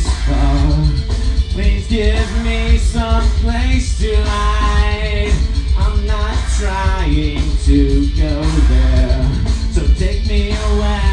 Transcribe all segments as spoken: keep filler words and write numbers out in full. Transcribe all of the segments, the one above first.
this far. Please give me some place to hide. I'm not trying to go there, so take me away.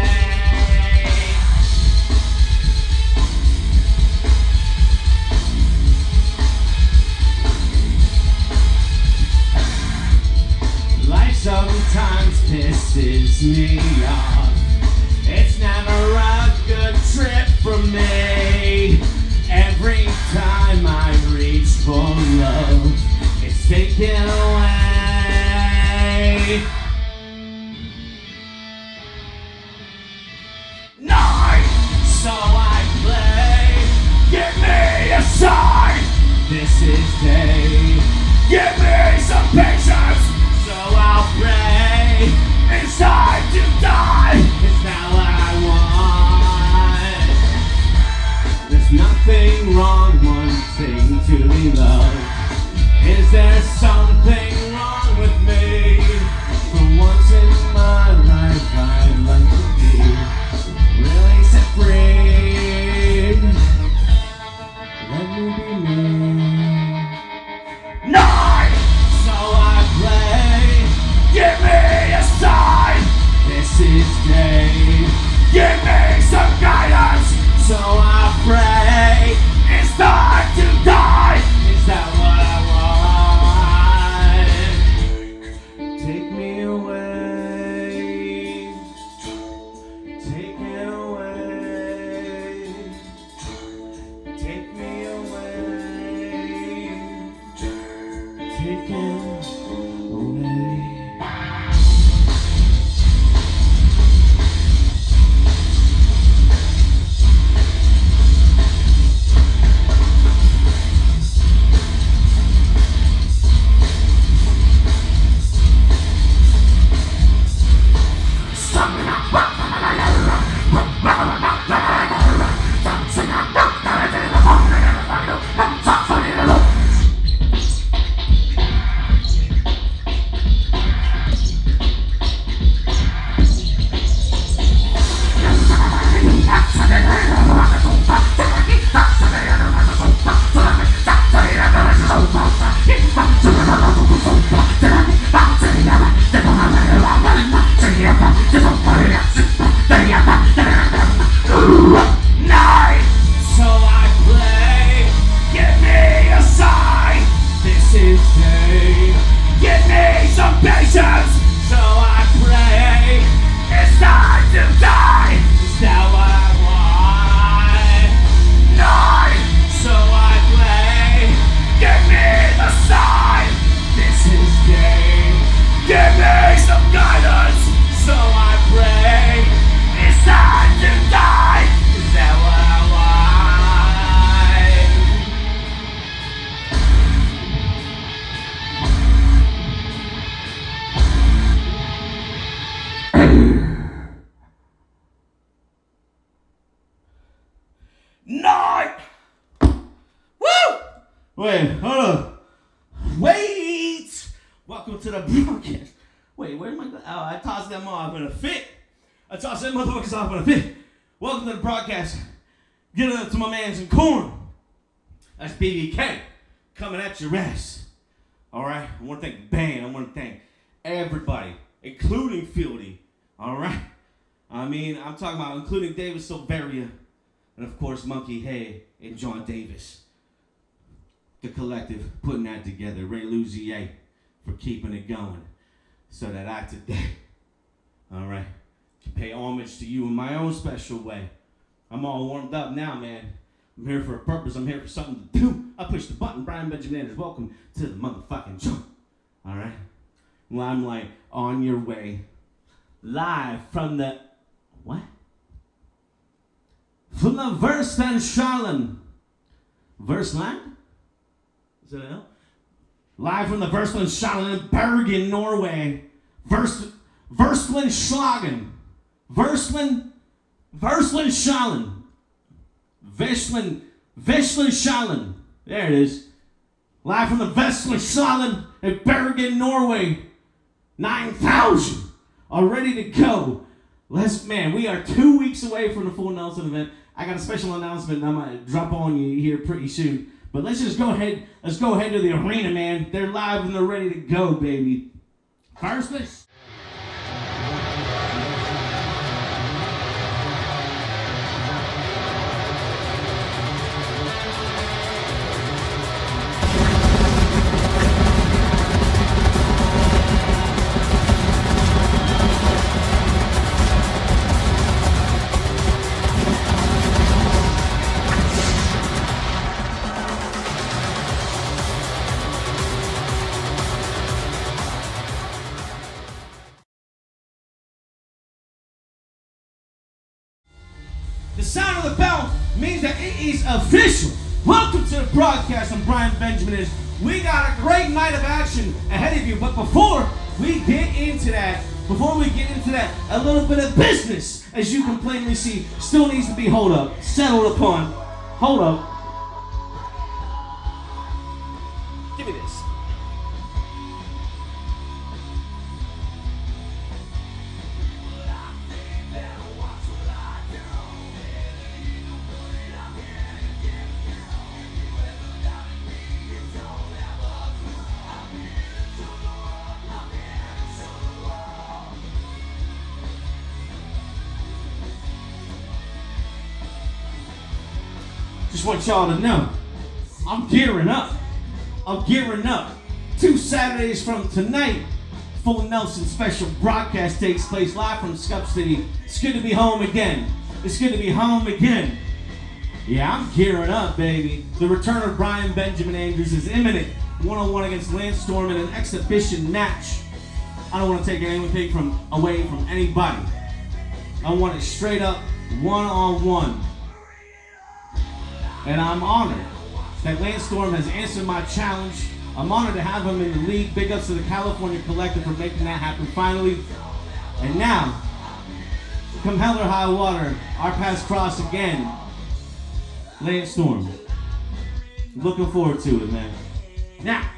Life sometimes pisses me off. It's never a good trip for me. Every time I reach for love, it's taken away. Nine, so I play. Give me a sign. This is day. Give me some patience, so I'll pray. It's time to die. It's not what I want. There's nothing wrong wanting to be loved. Is there something wrong with me? For once in my life, I'd like to be really set free. Let me be me. Nine! So I play. Give me a sign. This is day. Give me some guidance, so I pray. It's time to die. Is that what I want? Take me away. Take it away. Take me away. Take it away. Nine! Woo! Wait, hold on. Wait! Welcome to the broadcast. Wait, where's my... Oh, I tossed them off in a fit. I tossed them motherfuckers off in a fit. Welcome to the broadcast. Get it up to my mans in corn. That's B B K. Coming at your ass. Alright? I want to thank the band. I want to thank everybody, including Fieldy. Alright? I mean, I'm talking about including David Silveria. And of course, Monkey Hay and John Davis. The collective putting that together. Ray Luzier for keeping it going. So that I today, alright, can pay homage to you in my own special way. I'm all warmed up now, man. I'm here for a purpose. I'm here for something to do. I push the button. Brian Benjamin Anders. Welcome to the motherfucking jump. Alright? Limelight on your way. Live from the... What? From the Versland Charlene. Versland? Is that it? Live from the Versland Charlene in Bergen, Norway. Vers Versland Schlagen. Versland Versland Charlene. Versland Versland Charlene. There it is. Live from the Versland Charlene in Bergen, Norway. nine thousand are ready to go. Let's, man, we are two weeks away from the Full Nelson event. I got a special announcement I'm gonna drop on you here pretty soon. But let's just go ahead. Let's go ahead to the arena, man. They're live and they're ready to go, baby. First, let's. The sound of the bell means that it is official. Welcome to the broadcast. I'm Brian Benjamin. We got a great night of action ahead of you. But before we get into that, before we get into that, a little bit of business, as you can plainly see, still needs to be hold up, settled upon. Hold up. Give me this. Just want y'all to know, I'm gearing up. I'm gearing up. Two Saturdays from tonight, Full Nelson special broadcast takes place live from Scuff City. It's good to be home again. It's good to be home again. Yeah, I'm gearing up, baby. The return of Brian Benjamin Andrews is imminent. one-on-one against Lance Storm in an exhibition match. I don't want to take anything from away from anybody. I want it straight up one-on-one. And I'm honored that Lance Storm has answered my challenge. I'm honored to have him in the league. Big ups to the California Collective for making that happen finally. And now, come hell or high water, our paths cross again. Lance Storm. Looking forward to it, man. Now,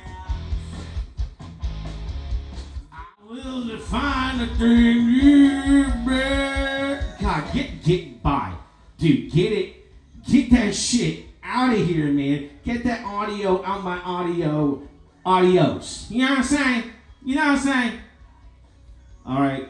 I will define the thing you bet. God, get, get by. Dude, get it. Get that shit out of here, man. Get that audio out my audio audios. You know what I'm saying? You know what I'm saying? All right.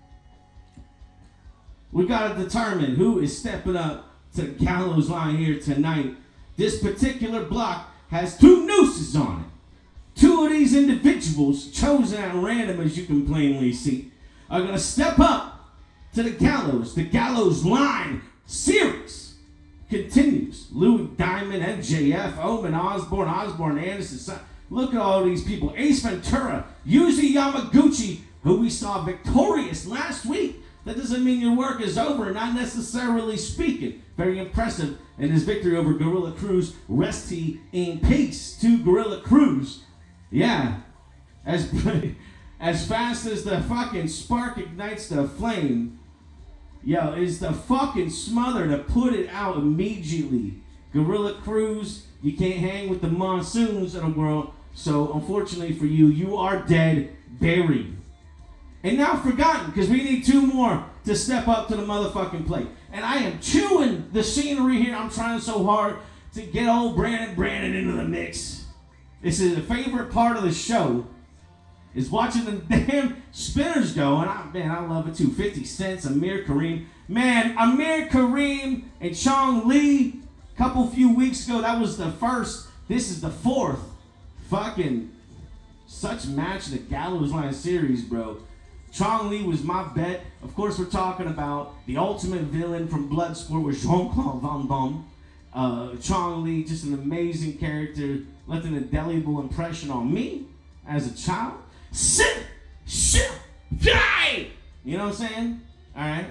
We got to determine who is stepping up to the gallows line here tonight. This particular block has two nooses on it. Two of these individuals, chosen at random as you can plainly see, are going to step up to the gallows. The gallows line series continues. Louis Diamond, M J F, Omen Osborne, Osborne Anderson. Look at all these people. Ace Ventura, Yuji Yamaguchi, who we saw victorious last week. That doesn't mean your work is over, not necessarily speaking. Very impressive in his victory over Gorilla Cruz. Rest he in peace to Gorilla Cruz. Yeah. As, as fast as the fucking spark ignites the flame, yo, is the fucking smother to put it out immediately. Gorilla Cruz, you can't hang with the monsoons of the world, so unfortunately for you, you are dead, buried. And now forgotten, because we need two more to step up to the motherfucking plate. And I am chewing the scenery here. I'm trying so hard to get old Brandon Brandon into the mix. This is a favorite part of the show, is watching the damn spinners go, and I, man, I love it too. fifty cents, Amir Kareem. Man, Amir Kareem and Chong Li, a couple few weeks ago, that was the first. This is the fourth fucking such match in the Gallows Line series, bro. Chong Li was my bet. Of course, we're talking about the ultimate villain from Bloodsport with Jean-Claude Van Damme. Uh, Chong Li, just an amazing character, left an indelible impression on me as a child. Sit, shit, die. You know what I'm saying? All right.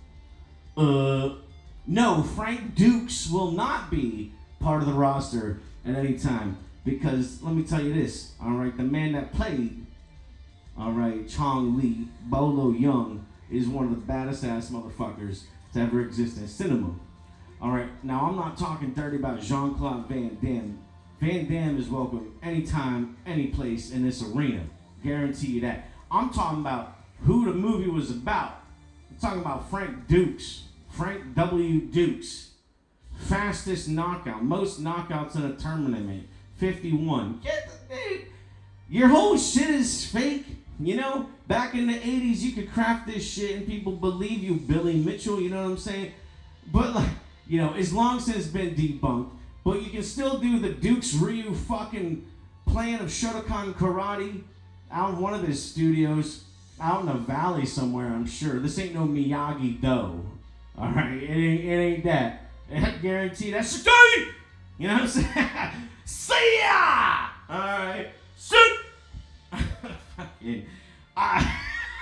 Uh, no, Frank Dukes will not be part of the roster at any time because let me tell you this. All right, the man that played, all right, Chong Li, Bolo Young, is one of the baddest ass motherfuckers to ever exist in cinema. All right, now I'm not talking dirty about Jean-Claude Van Damme. Van Damme is welcome anytime, any place in this arena. Guarantee you that. I'm talking about who the movie was about. I'm talking about Frank Dukes. Frank W. Dukes. fastest knockout, most knockouts in a tournament, fifty-one. Get the, dude, your whole shit is fake. You know, back in the eighties, you could craft this shit and people believe you, Billy Mitchell, you know what I'm saying? But, like, you know, it's long since been debunked, but you can still do the Dukes Ryu fucking plan of Shotokan Karate out of one of his studios, out in the valley somewhere, I'm sure. This ain't no Miyagi-Do, all right? It ain't, it ain't that. I guarantee that's security! You know what I'm saying? See ya! All right, shoot! Fucking, I,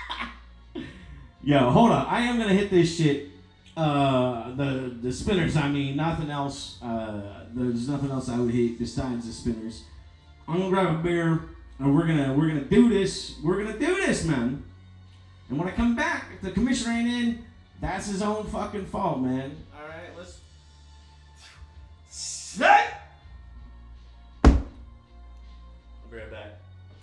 yo, hold on. I am gonna hit this shit. Uh, the the spinners. I mean, nothing else. Uh, there's nothing else I would hit besides the spinners. I'm gonna grab a beer and we're gonna we're gonna do this. We're gonna do this, man. And when I come back, if the commissioner ain't in, that's his own fucking fault, man. All right, let's set. I'll be right back.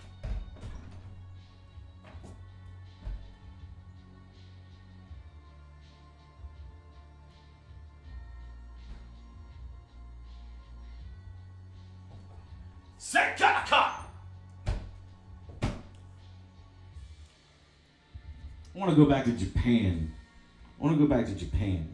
Sekaka! I want to go back to Japan. I want to go back to Japan.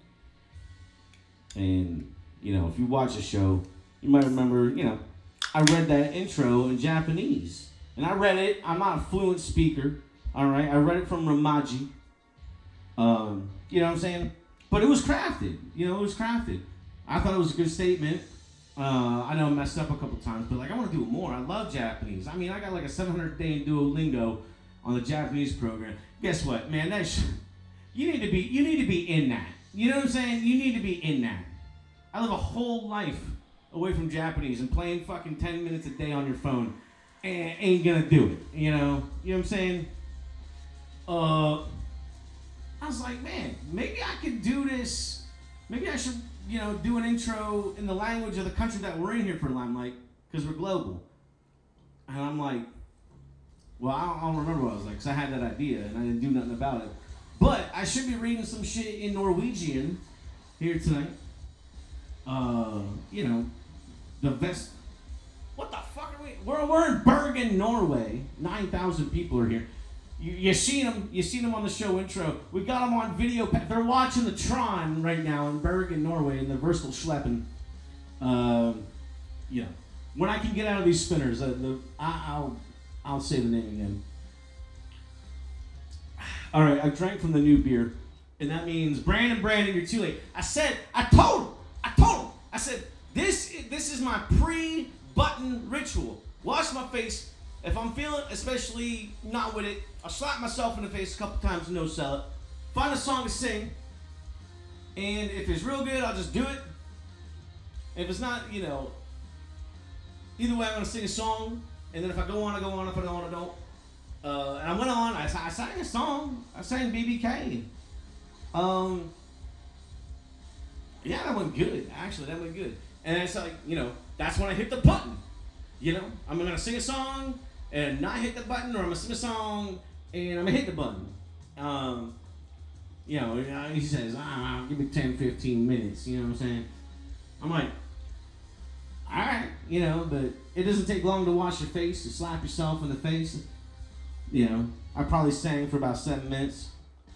And, you know, if you watch the show, you might remember, you know, I read that intro in Japanese. And I read it. I'm not a fluent speaker. All right. I read it from Ramaji. Um, you know what I'm saying? But it was crafted. You know, it was crafted. I thought it was a good statement. Uh, I know I messed up a couple times, but like I want to do it more. I love Japanese. I mean, I got like a seven hundred day in Duolingo on the Japanese program. Guess what, man? That sh- you need to be you need to be in that. You know what I'm saying? You need to be in that. I live a whole life away from Japanese and playing fucking ten minutes a day on your phone and ain't gonna do it. You know? You know what I'm saying? Uh, I was like, man, maybe I could do this. Maybe I should, you know, do an intro in the language of the country that we're in here for Limelight, because we're global. And I'm like, well, I don't, I don't remember what I was like, because I had that idea and I didn't do nothing about it. But I should be reading some shit in Norwegian here tonight. Uh, you know, the best. What the fuck are we? We're, we're in Bergen, Norway. nine thousand people are here. You, you seen them, you seen them on the show intro. We got them on video. They're watching the Tron right now in Bergen, Norway, in the Versal Schleppen. Um, you know, when I can get out of these spinners, uh, the, I, I'll, I'll say the name again. All right, I drank from the new beer, and that means Brandon, Brandon, you're too late. I said, I told him, I told him, I said, this, this is my pre-button ritual. Wash my face. If I'm feeling especially not with it, I'll slap myself in the face a couple times and no sell it. Find a song to sing. And if it's real good, I'll just do it. If it's not, you know, either way, I'm going to sing a song. And then if I go on, I go on. If I don't, I don't. Uh, and I went on. I, I sang a song. I sang B B K. Um, yeah, that went good. Actually, that went good. And it's like, you know, that's when I hit the button. You know, I'm going to sing a song and not hit the button, or I'm going to sing a song and I'm going to hit the button. Um, you know, he says, ah, give me ten, fifteen minutes. You know what I'm saying? I'm like, all right, you know, but it doesn't take long to wash your face, to slap yourself in the face. You know, I probably sang for about seven minutes.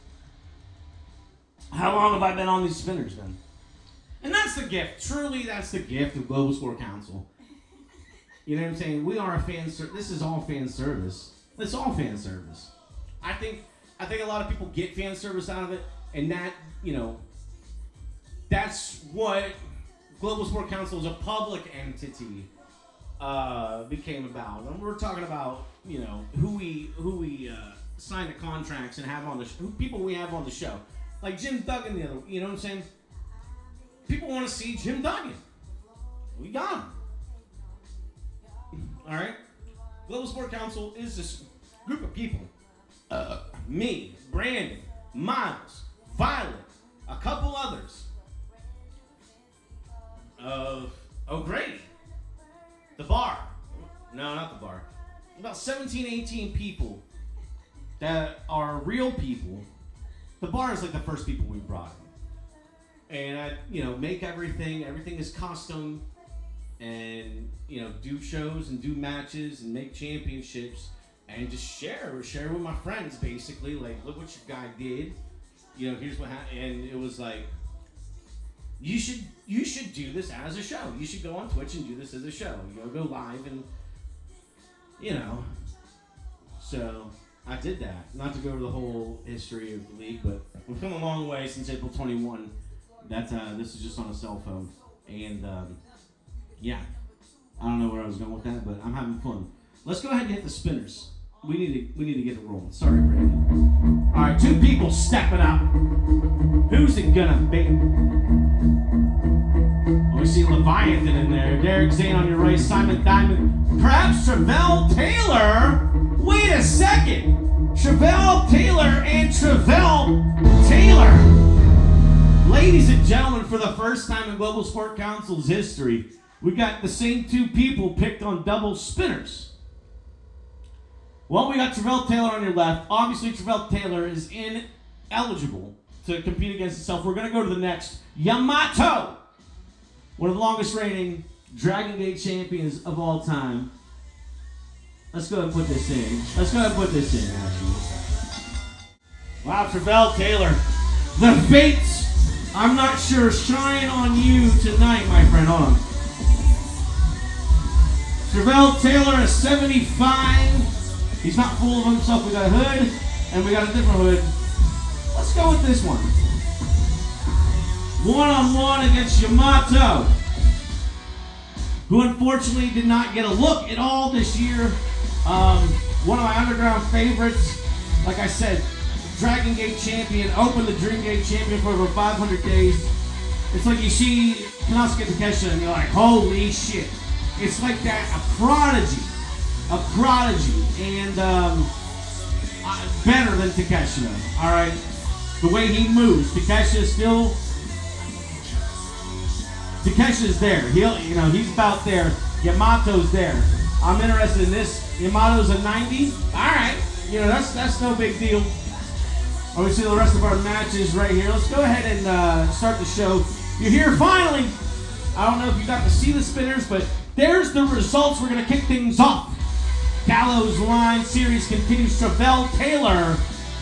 How long have I been on these spinners, then? And that's the gift. Truly, that's the gift of Global Sport Council. You know what I'm saying? We are a fan service. This is all fan service. It's all fan service. I think I think a lot of people get fan service out of it, and that, you know, that's what Global Sport Council as a public entity uh, became about. And we're talking about, you know, who we who we uh, sign the contracts and have on the sh- who people we have on the show, like Jim Duggan. The other, you know what I'm saying? People want to see Jim Duggan. We got him. All right? Global Sport Council is this group of people. Uh, me, Brandon, Miles, Violet, a couple others. Uh, O'Grady. The bar. No, not the bar. About seventeen, eighteen people that are real people. The bar is like the first people we brought in. and I, you know, make everything. Everything is custom, and you know, do shows and do matches and make championships, and just share, share with my friends. Basically, like, look what your guy did. You know, here's what happened, and it was like, you should, you should do this as a show. You should go on Twitch and do this as a show. You know, go live and, you know, so. I did that. Not to go over the whole history of the league, but we've come a long way since April twenty-first. That uh, this is just on a cell phone, and um, yeah, I don't know where I was going with that, but I'm having fun. Let's go ahead and hit the spinners. We need to we need to get it rolling. Sorry, Brandon. All right, two people stepping up. Who's it gonna be? Oh, we see Leviathan in there. Derek Zane on your right. Simon Diamond. Perhaps Travell Taylor. Wait a second! Travell Taylor and Travell Taylor! Ladies and gentlemen, for the first time in Global Sport Council's history, we got the same two people picked on double spinners. Well, we got Travell Taylor on your left. Obviously, Travell Taylor is ineligible to compete against himself. We're going to go to the next. Yamato! One of the longest reigning Dragon Gate champions of all time. Let's go ahead and put this in. Let's go ahead and put this in, actually. Wow, Travell Taylor. The fates, I'm not sure, shine on you tonight, my friend. Hold on. Travell Taylor is seventy-five. He's not full of himself. We got a hood, and we got a different hood. Let's go with this one. One-on-one against Yamato, who unfortunately did not get a look at all this year. Um, one of my underground favorites, like I said, Dragon Gate champion, opened the Dream Gate champion for over five hundred days. It's like you see Konosuke Takeshita and you're like, holy shit. It's like that, a prodigy, a prodigy, and um, uh, better than Takeshita, all right? The way he moves, Takeshita still, Takeshita's there. He'll, you know, he's about there. Yamato's there. I'm interested in this. Yamato's a ninety. All right. You know, that's that's no big deal. Oh, we see the rest of our matches right here. Let's go ahead and uh, start the show. You're here finally. I don't know if you got to see the spinners, but there's the results. We're going to kick things off. Gallows Line Series continues. Travell Taylor.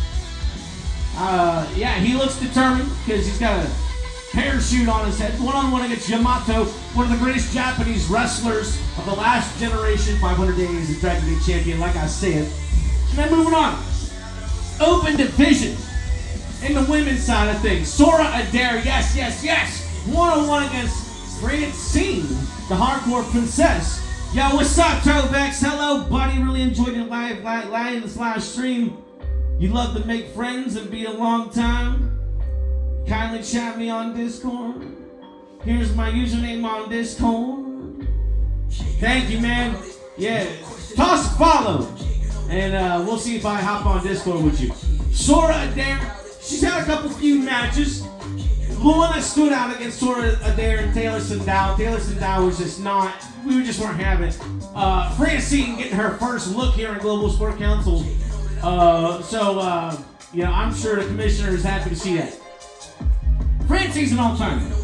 Uh, yeah, he looks determined because he's got a parachute on his head. One-on-one against Yamato, one of the greatest Japanese wrestlers of the last generation. five hundred days as Dragon Gate champion, like I said. And then moving on. Open division in the women's side of things. Sora Adair, yes, yes, yes. One-on-one against Francine, the hardcore princess. Yo, what's up, Turtlebex? Hello, buddy. Really enjoyed your live, live, live, live stream. You love to make friends and be a long time. Kindly chat me on Discord. Here's my username on Discord. Thank you, man. Yeah, toss a follow. And uh, we'll see if I hop on Discord with you. Sora Adair, she's had a couple few matches. The one that stood out against Sora Adair and Taylor Sandau. Taylor Sandau was just not, we just weren't having it. Uh, Francine getting her first look here in Global Sport Council. Uh, so, uh, you know, I'm sure the commissioner is happy to see that. Francine's an alternative.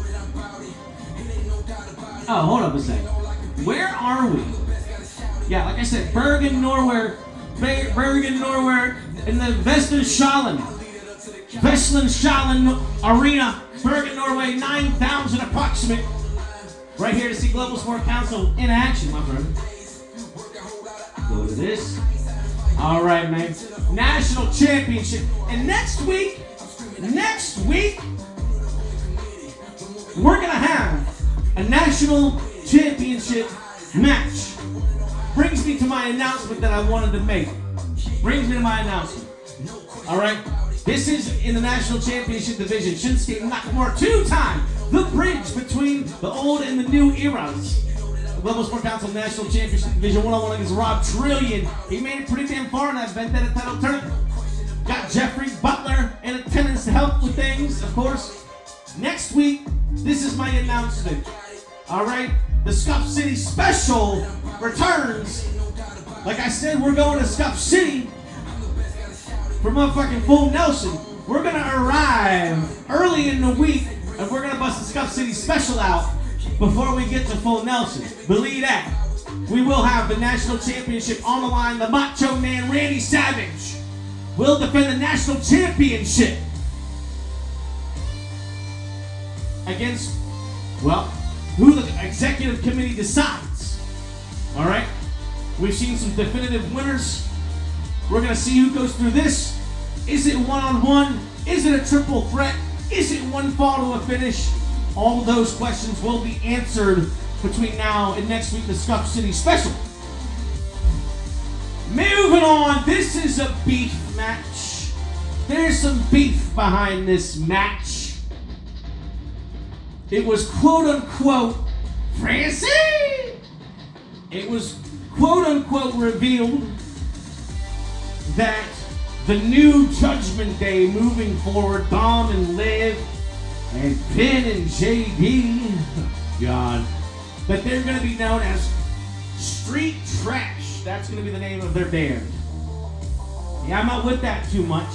Oh, hold up a second. Where are we? Yeah, like I said, Bergen, Norway, Bergen, Norway, in the Vestlandshallen, Vestlandshallen Arena, Bergen, Norway, nine thousand approximate. Right here to see Global Sport Council in action, my friend. Go to this. All right, man. National Championship. And next week, next week, we're going to have a National Championship match. Brings me to my announcement that I wanted to make. Brings me to my announcement. All right? This is in the National Championship division. Shinsuke Nakamura, two-time, the bridge between the old and the new eras. The Global Sport Council National Championship Division one-on-one against Rob Trillion. He made it pretty damn far in that Vendetta title tournament. Got Jeffrey Butler in attendance to help with things, of course. Next week, this is my announcement. All right? The Scuff City Special returns. Like I said, we're going to Scuff City for motherfucking Full Nelson. We're going to arrive early in the week And we're going to bust the Scuff City special out before we get to full Nelson. Believe that. We will have the national championship on the line. The Macho Man Randy Savage will defend the national championship against, well, who the executive committee decides. All right? We've seen some definitive winners. We're going to see who goes through this. Is it one-on-one? Is it a triple threat? Is it one fall to a finish? All of those questions will be answered between now and next week, the Scuff City special. Moving on, this is a beef match. There's some beef behind this match. It was quote-unquote Francie. It was quote-unquote revealed that the new Judgment Day moving forward, Dom and Liv and Finn and J D, God, that they're going to be known as Street Trash. That's going to be the name of their band. Yeah, I'm not with that too much.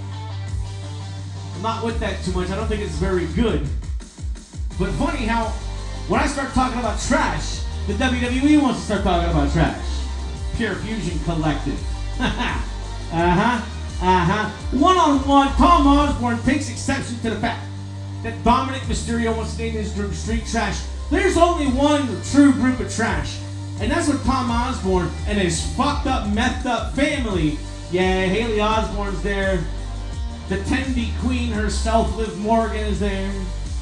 I'm not with that too much. I don't think it's very good. But funny how when I start talking about trash, the W W E wants to start talking about trash. Pure Fusion Collective. uh-huh. Uh-huh. One-on-one, Tom Osborne takes exception to the fact that Dominic Mysterio wants to name his group Street Trash. There's only one true group of trash, and that's what Tom Osborne and his fucked up, methed up family. Yeah, Haley Osborne's there. The Tendy Queen herself, Liv Morgan, is there.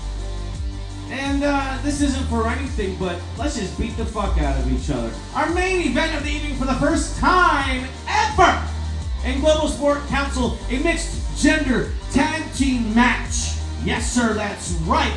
And uh, this isn't for anything, but let's just beat the fuck out of each other. Our main event of the evening for the first time ever in Global Sport Council, a mixed gender tag team match. Yes, sir, that's right.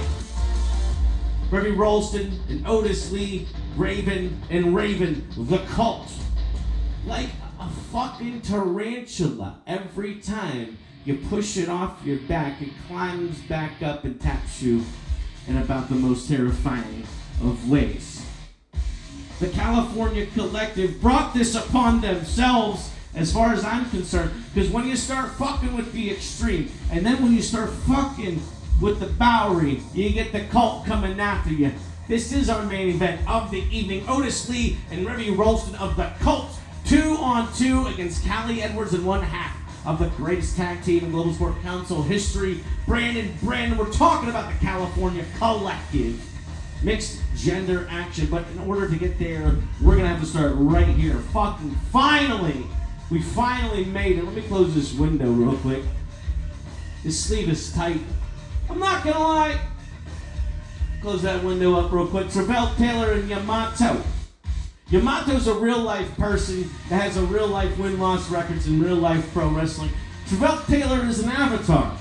Remy Rolston and Otis Lee, Raven and Raven, the Cult. Like a fucking tarantula, every time you push it off your back, it climbs back up and taps you in about the most terrifying of ways. The California Collective brought this upon themselves, as far as I'm concerned, because when you start fucking with the Extreme, and then when you start fucking with the Bowery, you get the Cult coming after you. This is our main event of the evening. Otis Lee and Remy Rolston of the Cult, two on two against Callie Edwards and one half of the greatest tag team in Global Sport Council history, Brandon Brandon. We're talking about the California Collective. Mixed gender action, but in order to get there, we're gonna have to start right here. Fucking finally! We finally made it. Let me close this window real quick. This sleeve is tight. I'm not gonna lie. Close that window up real quick. Travell Taylor and Yamato. Yamato's a real life person that has a real life win-loss records in real life pro wrestling. Travell Taylor is an avatar.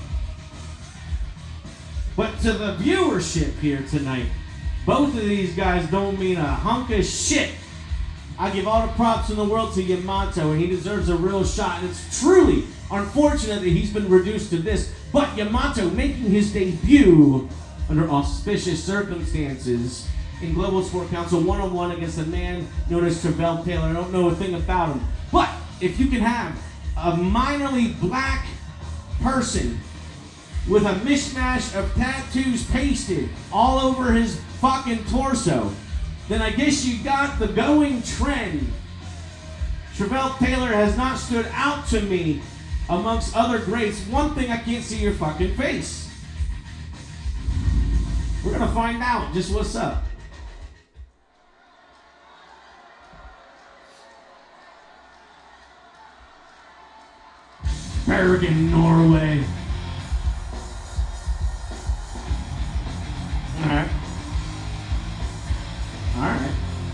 But to the viewership here tonight, both of these guys don't mean a hunk of shit. I give all the props in the world to Yamato, and he deserves a real shot. And it's truly unfortunate that he's been reduced to this. But Yamato making his debut under auspicious circumstances in Global Sport Council one-on-one against a man known as Travell Taylor. I don't know a thing about him. But if you can have a minorly black person with a mishmash of tattoos pasted all over his fucking torso, then I guess you got the going trend. Travell Taylor has not stood out to me amongst other greats. One thing, I can't see your fucking face. We're gonna find out just what's up. Bergen, Norway. Alright. Alright.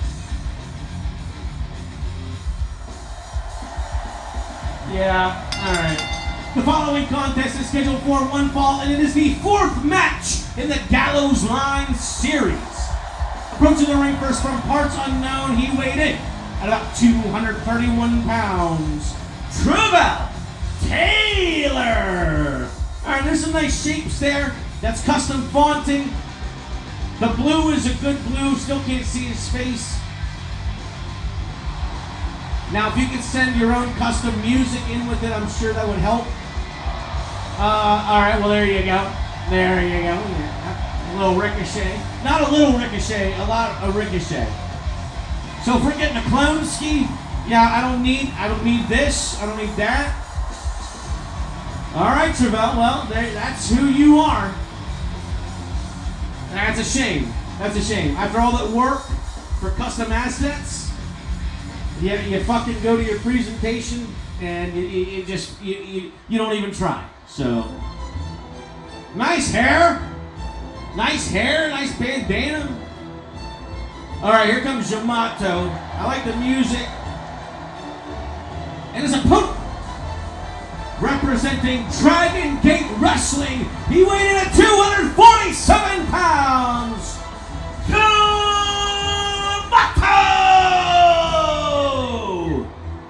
Yeah, alright. The following contest is scheduled for one fall, and it is the fourth match in the Gallows Line series. Approaching the ring first from parts unknown, he weighed in at about two hundred thirty-one pounds. Travell Taylor! Alright, there's some nice shapes there. That's custom fonting. The blue is a good blue. Still can't see his face. Now, if you could send your own custom music in with it, I'm sure that would help. Uh, alright, well, there you go. There you go. A little ricochet. Not a little ricochet, a lot of ricochet. So if we're getting a clone ski, yeah, I don't need, I don't need this, I don't need that. All right, Travell, well, there, that's who you are. That's a shame. That's a shame. After all that work for custom assets, you, you fucking go to your presentation and you, you, you just, you, you, you don't even try. So, nice hair. Nice hair, nice bandana. All right, here comes Yamato. I like the music. And it's a poke representing Dragon Gate Wrestling. He weighed in at two hundred forty-seven pounds. Yamato!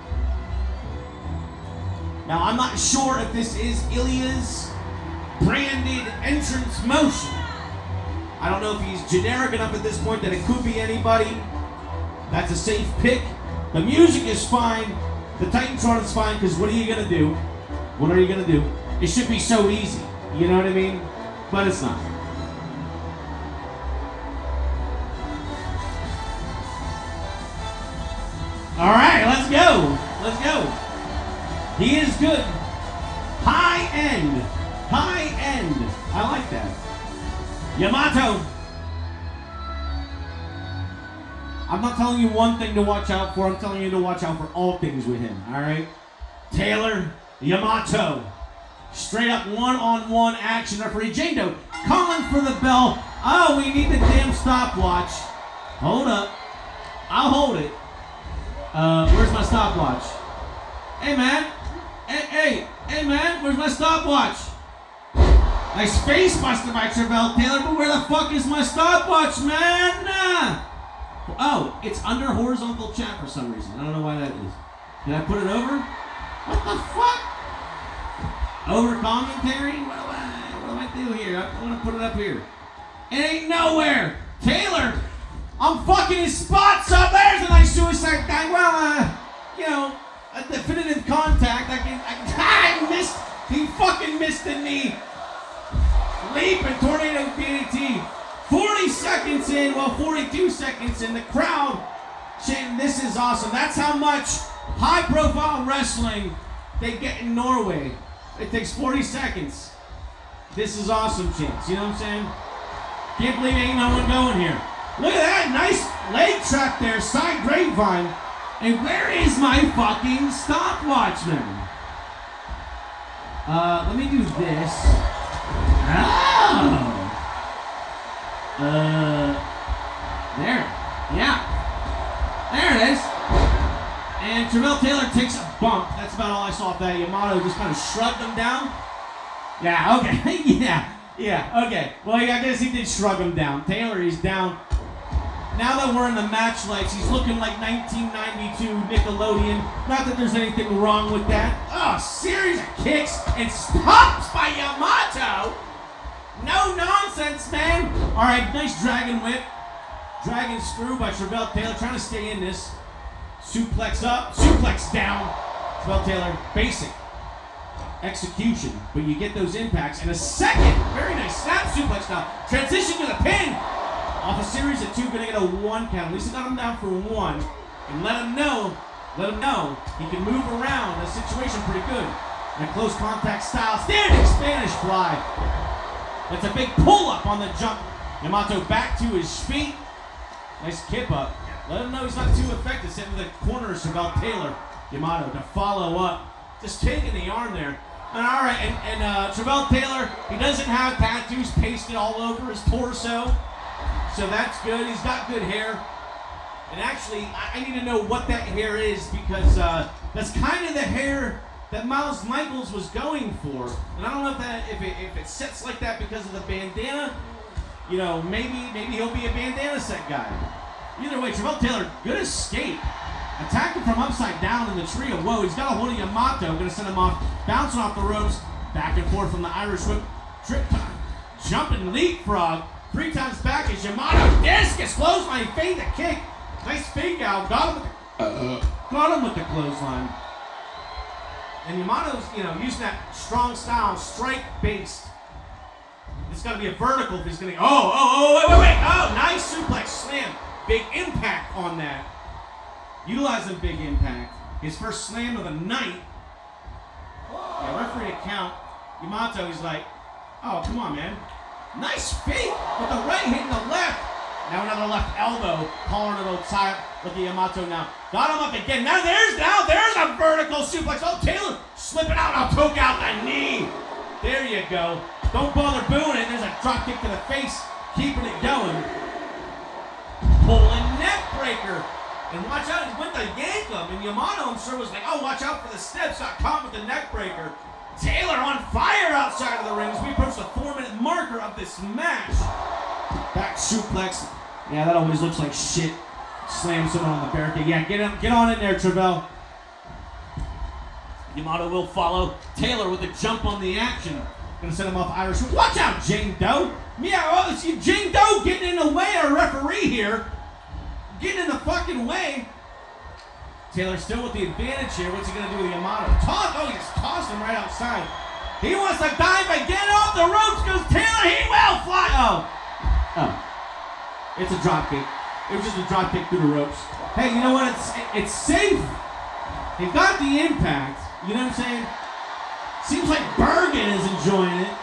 Now, I'm not sure if this is Ilya's branded entrance motion. I don't know if he's generic enough at this point that it could be anybody. That's a safe pick. The music is fine. The Titantron is fine, because what are you going to do? What are you going to do? It should be so easy. You know what I mean? But it's not. All right, let's go. Let's go. He is good. High end. High end. I like that. Yamato. I'm not telling you one thing to watch out for. I'm telling you to watch out for all things with him. All right? Taylor Yamato. Straight up one-on-one action. Referee Jane Doe calling for the bell. Oh, we need the damn stopwatch. Hold up. I'll hold it. Uh, where's my stopwatch? Hey, man. Hey, hey, hey, man. Where's my stopwatch? Nice face buster by Travell Taylor, but where the fuck is my stopwatch, man? Nah. Oh, it's under horizontal chat for some reason. I don't know why that is. Did I put it over? What the fuck? Over commentary? What do I, what do I do here? I want to put it up here. It ain't nowhere. Taylor, I'm fucking his spots up. There's a nice suicide dive. Well, uh, you know, a definitive contact. I can, I, I missed. He fucking missed the knee. Leap and tornado D D T. forty seconds in, well, forty-two seconds in. The crowd chanting, "This is awesome." That's how much high-profile wrestling they get in Norway. It takes forty seconds. This is awesome, chants. You know what I'm saying? Can't believe ain't no one going here. Look at that nice leg trap there, side grapevine. And where is my fucking stopwatch, man? Uh, let me do this. Oh! Uh, there. Yeah. There it is. And Travell Taylor takes a bump. That's about all I saw of that. Yamato just kind of shrugged him down. Yeah, okay. yeah, yeah, okay. Well, yeah, I guess he did shrug him down. Taylor, he's down. Now that we're in the match lights, he's looking like nineteen ninety-two Nickelodeon. Not that there's anything wrong with that. Oh, series of kicks and stops by Yamato. No nonsense, man. All right, nice dragon whip. Dragon screw by Travell Taylor, trying to stay in this. Suplex up, suplex down. Travell Taylor, basic execution, but you get those impacts. And a second, very nice snap suplex now. Transition to the pin. Off a series of two, gonna get a one count. At least he got him down for one. And let him know, let him know he can move around the situation pretty good. In a close contact style, standing Spanish fly. That's a big pull up on the jump. Yamato back to his feet. Nice kip up. Let him know he's not too effective. Sitting in the corner of Travell Taylor. Yamato to follow up. Just taking the arm there. And all right, and, and uh, Travell Taylor, he doesn't have tattoos pasted all over his torso. So that's good. He's got good hair. And actually, I, I need to know what that hair is, because uh, that's kind of the hair that Miles Michaels was going for. And I don't know if that if it, if it sets like that because of the bandana. You know, maybe maybe he'll be a bandana set guy. Either way, Travell Taylor, good escape. Attacking from upside down in the trio. Whoa, he's got a hold of Yamato. Gonna send him off, bouncing off the ropes. Back and forth from the Irish whip. Trip time. Jumping leapfrog. Three times back is Yamato. Discus clothesline. Fade the kick. Nice fake out. Got him with the, uh, got him with the clothesline. And Yamato's, you know, using that strong style, strike-based. This It's got to be a vertical if he's going to. Oh, oh, oh, wait, wait, wait. Oh, nice suplex slam. Big impact on that. Utilizing big impact. His first slam of the night. Yeah, referee to count. Yamato, he's like, oh, come on, man. Nice fake with the right hitting the left. Now another left elbow. Calling it old tie. Look at Yamato now. Got him up again. Now there's now there's a vertical suplex. Oh, Taylor slipping out. I'll poke out the knee. There you go. Don't bother booing it. There's a drop kick to the face. Keeping it going. Pulling neck breaker. And watch out, he went to yank him. And Yamato, I'm sure, was like, oh, watch out for the steps. Got caught with the neck breaker. Taylor on fire outside of the ring as we approach the four-minute marker of this match. Back suplex. Yeah, that always looks like shit. Slam someone on the barricade. Yeah, get him, get on in there, Travell. Yamato will follow. Taylor with a jump on the action. Gonna set him off Irish. Watch out, Jane Doe. Yeah, oh, see Jane Doe getting in the way of our referee here. Getting in the fucking way. Taylor still with the advantage here. What's he gonna do with Yamato? Toss. Oh, he just tossed him right outside. He wants to dive again off the ropes. Goes Taylor. He will fly. Oh. Oh. It's a drop kick. It was just a drop kick through the ropes. Hey, you know what? It's it's safe. He got the impact. You know what I'm saying? Seems like Bergen is enjoying it.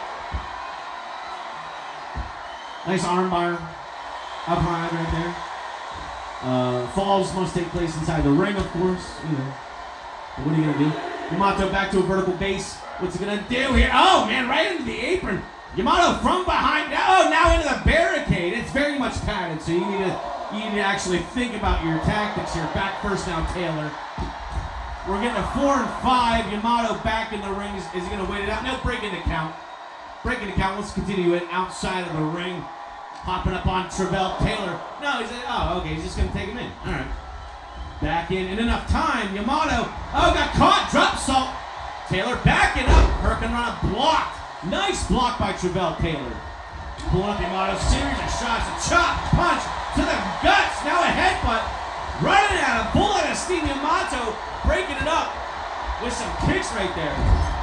Nice armbar. Up high right there. Uh, falls must take place inside the ring, of course. You know. But what are you gonna do? Yamato back to a vertical base. What's he gonna do here? Oh man, right into the apron. Yamato from behind. Oh, now into the barricade. It's very much padded, so you need to you need to actually think about your tactics here. Back first now, Taylor. We're getting a four and five. Yamato back in the ring. Is, is he gonna wait it out? No, breaking the count. Breaking the count. Let's continue it outside of the ring. Popping up on Travell Taylor. No, he's like, oh, okay, he's just gonna take him in. All right. Back in, in enough time. Yamato, oh, got caught. Drop salt. Taylor backing up. Hurricanrana blocked. Nice block by Travell Taylor. Pulling up Yamato. Series of shots. A chop, punch to the guts. Now a headbutt. Running at him. Bullet of steam. Yamato breaking it up with some kicks right there.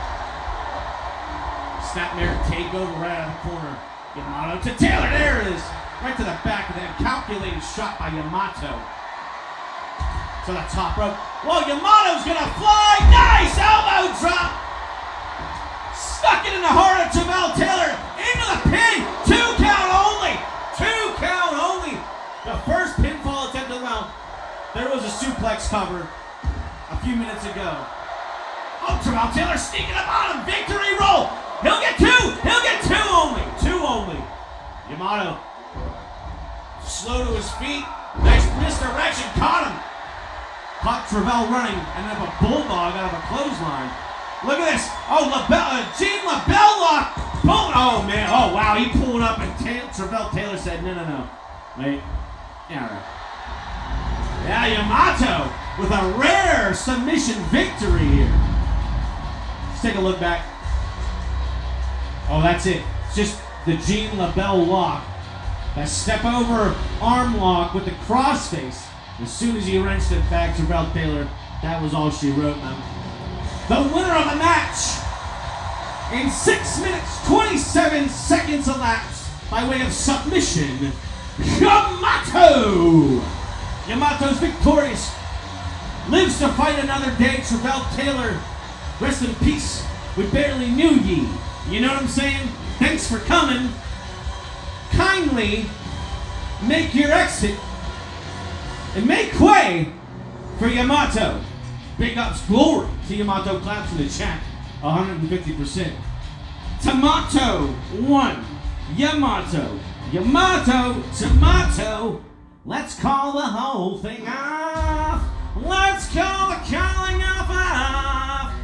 Snapmare takeover right out of the corner. Yamato to Taylor, there it is. Right to the back of that calculated shot by Yamato. To the top rope. Whoa, Yamato's gonna fly. Nice elbow drop. Stuck it in the heart of Travell Taylor. Into the pin. Two count only. Two count only. The first pinfall attempt of the round. There was a suplex cover a few minutes ago. Oh, Travell Taylor sneaking up on him. Victory roll. He'll get two! He'll get two only! Two only. Yamato. Slow to his feet. Nice misdirection. Caught him. Caught Travell running and then a bulldog out of a clothesline. Look at this. Oh, LaBelle, uh, Gene LaBelle lock. Boom. Oh, man. Oh, wow. He pulled up and Ta Travell Taylor said, no, no, no. Wait. Yeah, all right. Yeah, Yamato with a rare submission victory here. Let's take a look back. Oh, that's it. It's just the Gene LaBelle lock. That step over arm lock with the crossface. As soon as he wrenched it back to Travell Taylor, that was all she wrote, man. The winner of the match in six minutes, twenty-seven seconds elapsed by way of submission, Yamato! Yamato's victorious. Lives to fight another day. Travell Taylor, rest in peace. We barely knew ye. You know what I'm saying? Thanks for coming. Kindly make your exit and make way for Yamato. Big ups, glory to Yamato. Claps in the chat, one hundred fifty percent. Tomato one, Yamato, Yamato, Tomato. Let's call the whole thing off. Let's call the calling off off.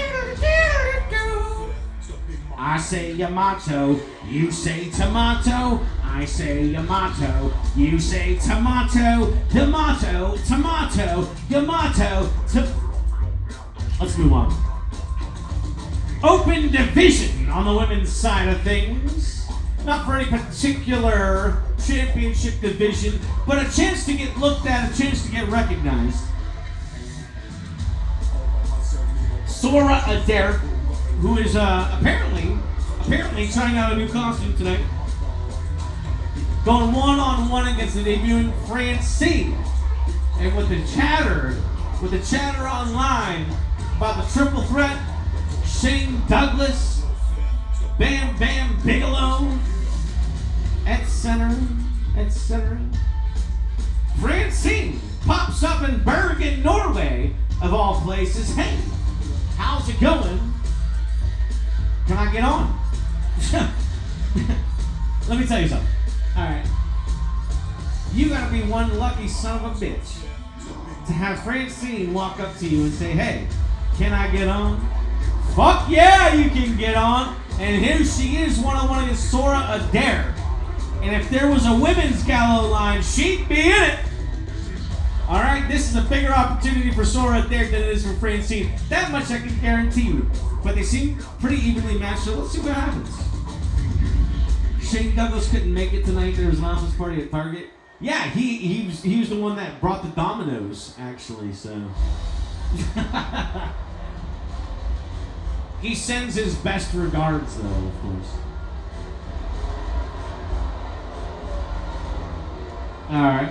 I say Yamato, you say tomato. I say Yamato, you say tomato. Tomato, tomato, Yamato. To Let's move on. Open division on the women's side of things. Not for any particular championship division, but a chance to get looked at, a chance to get recognized. Sora Adair, who is uh, apparently, apparently trying out a new costume tonight. going one-on-one against the debuting Francine. And with the chatter, with the chatter online about the triple threat, Shane Douglas, Bam Bam Bigelow, et cetera, et cetera. Francine pops up in Bergen, Norway, of all places. Hey, how's it going? Can I get on? Let me tell you something. All right. You gotta be one lucky son of a bitch to have Francine walk up to you and say, hey, can I get on? Fuck yeah, you can get on. And here she is, one-on-one against Sora Adair. And if there was a women's gallows line, she'd be in it. All right, this is a bigger opportunity for Sora Adair than it is for Francine. That much I can guarantee you. But they seem pretty evenly matched, so let's see what happens. Shane Douglas couldn't make it tonight. There was an office party at Target. Yeah, he he was, he was the one that brought the dominoes, actually, so. He sends his best regards, though, of course. All right.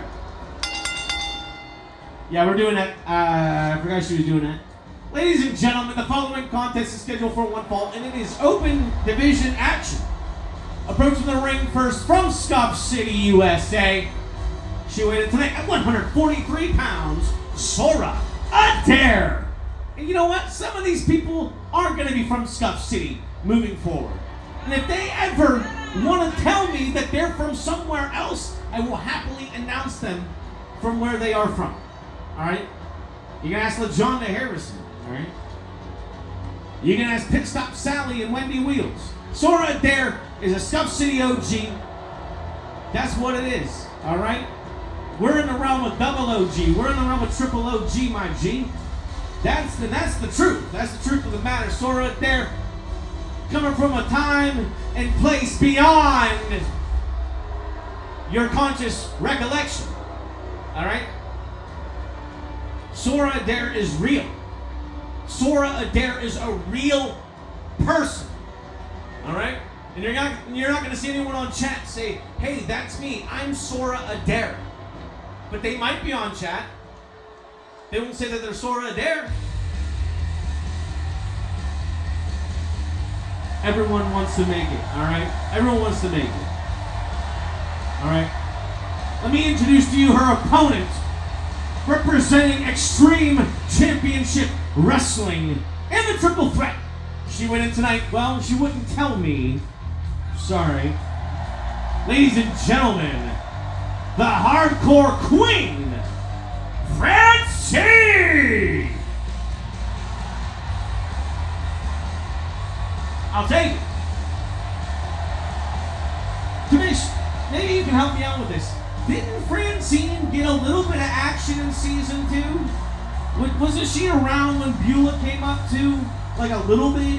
Yeah, we're doing that. Uh, I forgot she was doing that. Ladies and gentlemen, the following contest is scheduled for one fall, and it is open division action. Approaching the ring first from Scuff City, U S A. She weighed in tonight at one hundred forty-three pounds, Sora Adair. And you know what? Some of these people aren't going to be from Scuff City moving forward. And if they ever want to tell me that they're from somewhere else, I will happily announce them from where they are from. All right? You can ask LaJonda Harrison. All right? You can ask Pit Stop Sally and Wendy Wheels. Sora Adair is a Scuff City O G. That's what it is. All right? We're in the realm of double O G. We're in the realm of triple O G, my G. That's the, that's the truth. That's the truth of the matter. Sora Adair, coming from a time and place beyond your conscious recollection. All right? Sora Adair is real. Sora Adair is a real person. All right? And you're not you're not going to see anyone on chat say, "Hey, that's me. I'm Sora Adair." But they might be on chat. They won't say that they're Sora Adair. Everyone wants to make it, all right? Everyone wants to make it. All right? Let me introduce to you her opponent, representing Extreme Championship Wrestling and the Triple Threat. She went in tonight. Well, she wouldn't tell me. Sorry. Ladies and gentlemen, the Hardcore Queen, Francine! I'll take it. Kamish, maybe you can help me out with this. Didn't Francine get a little bit of action in season two? Wasn't she around when Beulah came up too? Like a little bit?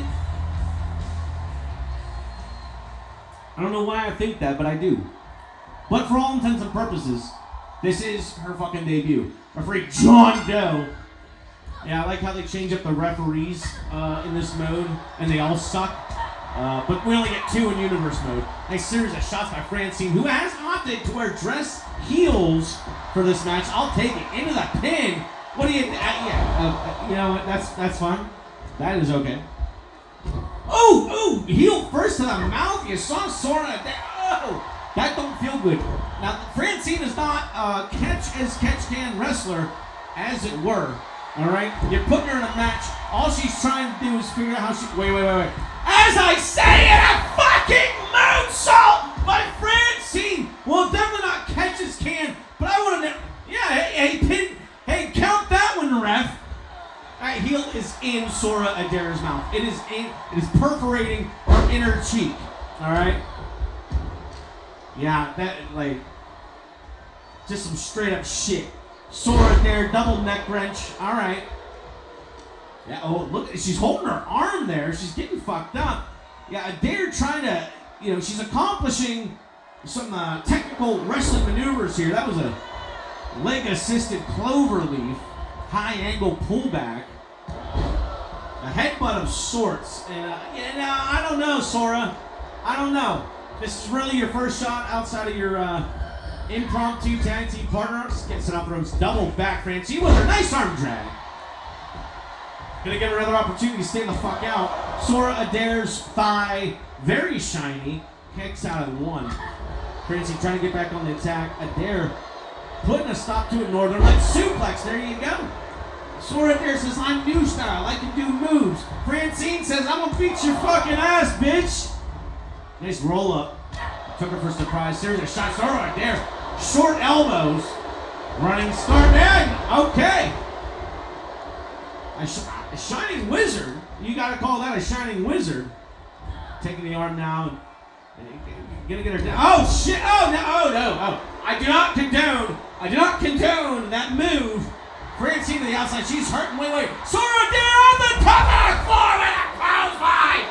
I don't know why I think that, but I do. But for all intents and purposes, this is her fucking debut. Referee John Doe. Yeah, I like how they change up the referees uh, in this mode, and they all suck. Uh, but we only get two in universe mode. Nice series of shots by Francine, who has opted to wear dress heels for this match. I'll take it. Into the pin. What do you? Uh, yeah, uh, you know what? That's that's fine. That is okay. Oh, oh! Heel first to the mouth. You saw Sora there. Oh, that don't feel good. Now Francine is not a catch as catch can wrestler, as it were. All right, you're putting her in a match. All she's trying to do is figure out how she. Wait, wait, wait, wait. As I say it, a fucking moonsault by Francine. Well, definitely not catch as can, but I would have. Yeah, hey, hey, pin. Hey, count that one, ref. All right, heel is in Sora Adair's mouth. It is in. It is perforating her inner cheek. All right. Yeah, that like just some straight up shit. Sora Adair, double neck wrench. All right. Yeah. Oh, look, she's holding her arm there. She's getting fucked up. Yeah, Adair trying to, you know, she's accomplishing some uh, technical wrestling maneuvers here. That was a leg-assisted cloverleaf, high-angle pullback, a headbutt of sorts. And uh, yeah, no, I don't know, Sora. I don't know. This is really your first shot outside of your uh, impromptu tag team partner. Just gets it off the ropes. Double back Francine with her nice arm drag. Gonna give her another opportunity to stay the fuck out. Sora Adair's thigh, very shiny. Kicks out of one. Francine trying to get back on the attack. Adair putting a stop to a Northern Light suplex. There you go. Sora Adair says, I'm new style. I can do moves. Francine says, I'm gonna beat your fucking ass, bitch. Nice roll up. Took her for surprise. There's a shot. Sora Adair. Short elbows. Running start in. Okay. A, sh a shining wizard. You gotta call that a shining wizard. Taking the arm now. And, and, gonna get her down. Oh shit! Oh no! Oh no! Oh! I do not condone. I do not condone that move. Francine to the outside. She's hurting. Wait, wait. Sora Adair on the top of the floor with a clothesline.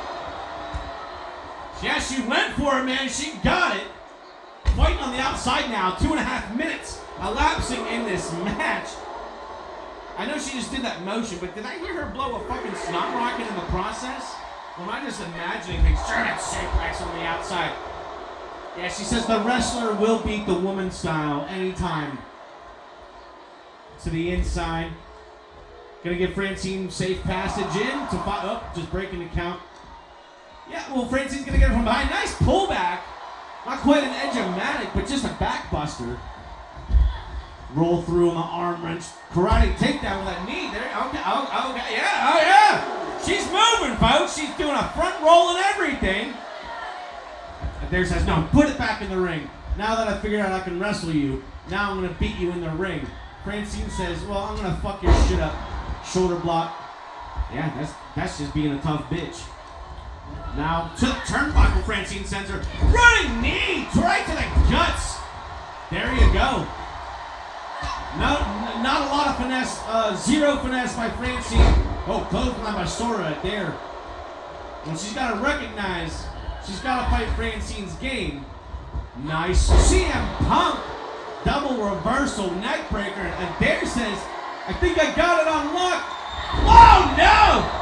Yeah, she went for it, man. She got it. Fighting on the outside now. Two and a half minutes elapsing in this match. I know she just did that motion, but did I hear her blow a fucking snot rocket in the process? Or am I just imagining things? German suplex on the outside. Yeah, she says the wrestler will beat the woman style anytime. To the inside. Gonna give Francine safe passage in to fight. Oh, just breaking the count. Yeah, well, Francine's gonna get her from behind. Nice pullback. Not quite an edge-o-matic, but just a backbuster. Roll through on the arm wrench. Karate takedown with that knee there. Okay, oh, okay, yeah, oh yeah. She's moving, folks. She's doing a front roll and everything. Adair says, no, put it back in the ring. Now that I figured out I can wrestle you, now I'm gonna beat you in the ring. Francine says, well, I'm gonna fuck your shit up. Shoulder block. Yeah, that's that's just being a tough bitch. Now to the turnbuckle, Francine sends her. Running knee right to the guts. There you go. No, not a lot of finesse. Uh, zero finesse by Francine. Oh, clothesline by Sora Adair. And she's got to recognize she's got to fight Francine's game. Nice. C M Punk. Double reversal neck breaker. And Adair says, I think I got it on lock. Oh, no!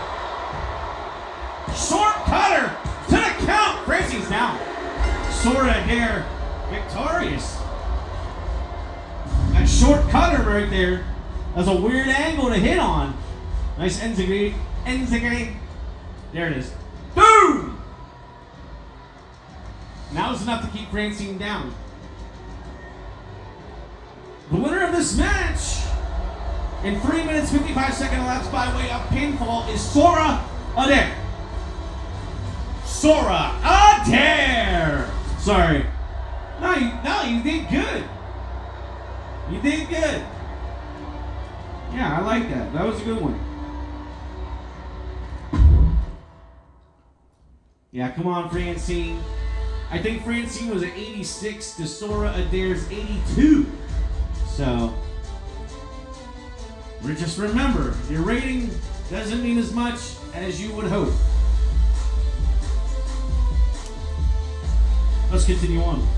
Short cutter to the count. Francine's down. Sora Adair victorious. That short cutter right there. That's a weird angle to hit on. Nice enziguri. Enziguri. There it is. Boom! Now it's enough to keep Francine down. The winner of this match in three minutes fifty-five second elapsed by way of pinfall is Sora Adair. Sora Adair. Sorry. No, you, no, you did good. You did good. Yeah, I like that. That was a good one. Yeah, come on, Francine. I think Francine was an eighty-six to Sora Adair's eighty-two. So, just remember, your rating doesn't mean as much as you would hope. Let's continue on.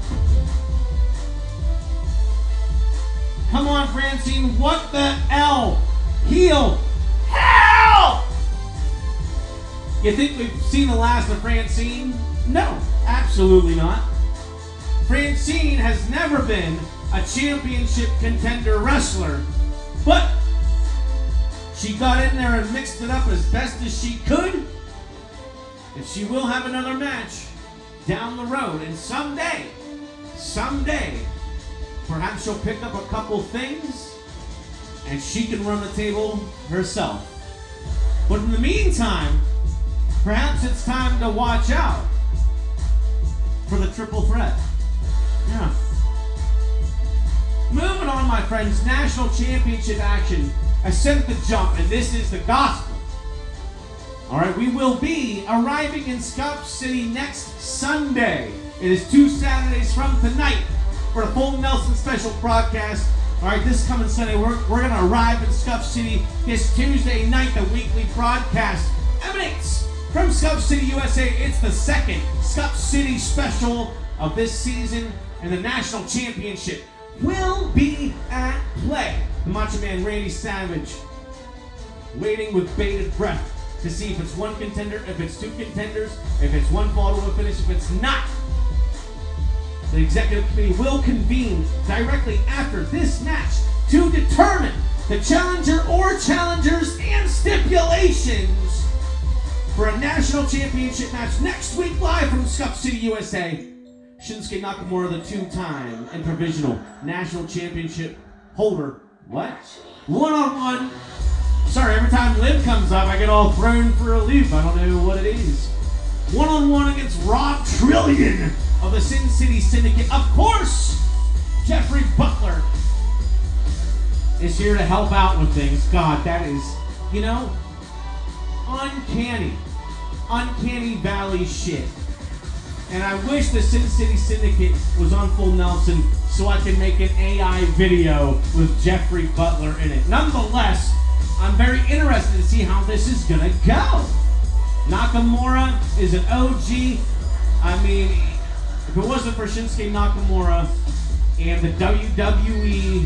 Come on, Francine. What the hell? Heel. Hell! You think we've seen the last of Francine? No, absolutely not. Francine has never been a championship contender wrestler, but she got in there and mixed it up as best as she could. And she will have another match down the road. And someday, someday, perhaps she'll pick up a couple things and she can run the table herself. But in the meantime, perhaps it's time to watch out for the triple threat. Yeah. Moving on, my friends, national championship action. I sent the jump, and this is the gospel. All right, we will be arriving in Scuff City next Sunday. It is two Saturdays from tonight for a full Nelson special broadcast. All right, this coming Sunday, we're, we're going to arrive in Scuff City this Tuesday night. The weekly broadcast emanates from Scuff City, U S A. It's the second Scuff City special of this season, and the national championship will be at play. The Macho Man Randy Savage waiting with bated breath to see if it's one contender, if it's two contenders, if it's one fall to a finish, if it's not. The executive committee will convene directly after this match to determine the challenger or challengers and stipulations for a national championship match next week live from Scuff City, U S A. Shinsuke Nakamura, the two-time and provisional national championship holder. What? One-on-one. Sorry, every time Liv comes up, I get all thrown for a loop. I don't know what it is. One-on-one against Rob Trillion of the Sin City Syndicate. Of course, Jeffrey Butler is here to help out with things. God, that is, you know, uncanny. Uncanny Valley shit. And I wish the Sin City Syndicate was on Full Nelson so I could make an A I video with Jeffrey Butler in it. Nonetheless, I'm very interested to see how this is gonna go. Nakamura is an O G. I mean, if it wasn't for Shinsuke Nakamura and the W W E,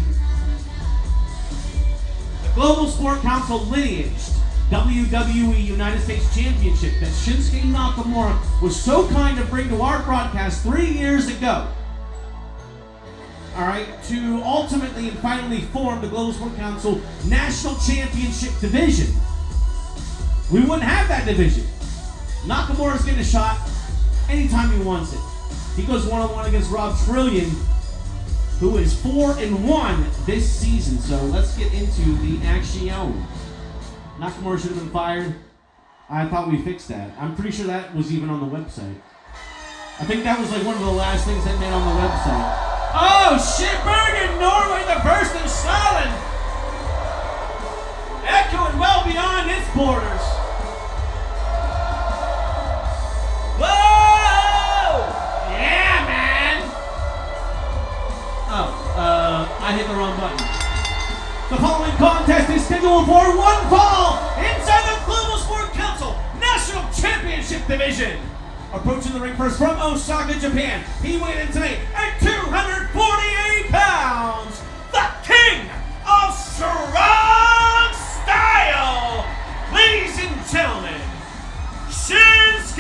the Global Sport Council lineaged W W E United States Championship that Shinsuke Nakamura was so kind to bring to our broadcast three years ago. All right, to ultimately and finally form the Global Sport Council National Championship Division. We wouldn't have that division. Nakamura's getting a shot anytime he wants it. He goes one-on-one against Rob Trillion, who is four and one this season. So let's get into the action. Nakamura should have been fired. I thought we fixed that. I'm pretty sure that was even on the website. I think that was like one of the last things that made on the website. Oh shit, Bergen, Norway, the first and solid. Echoing well beyond its borders. Whoa! Yeah, man! Oh, uh, I hit the wrong button. The following contest is scheduled for one fall inside the Global Sport Council National Championship Division. Approaching the ring first from Osaka, Japan. He weighed in tonight at two hundred forty-eight pounds. The King of Strong Style. Ladies and gentlemen, Shinsuke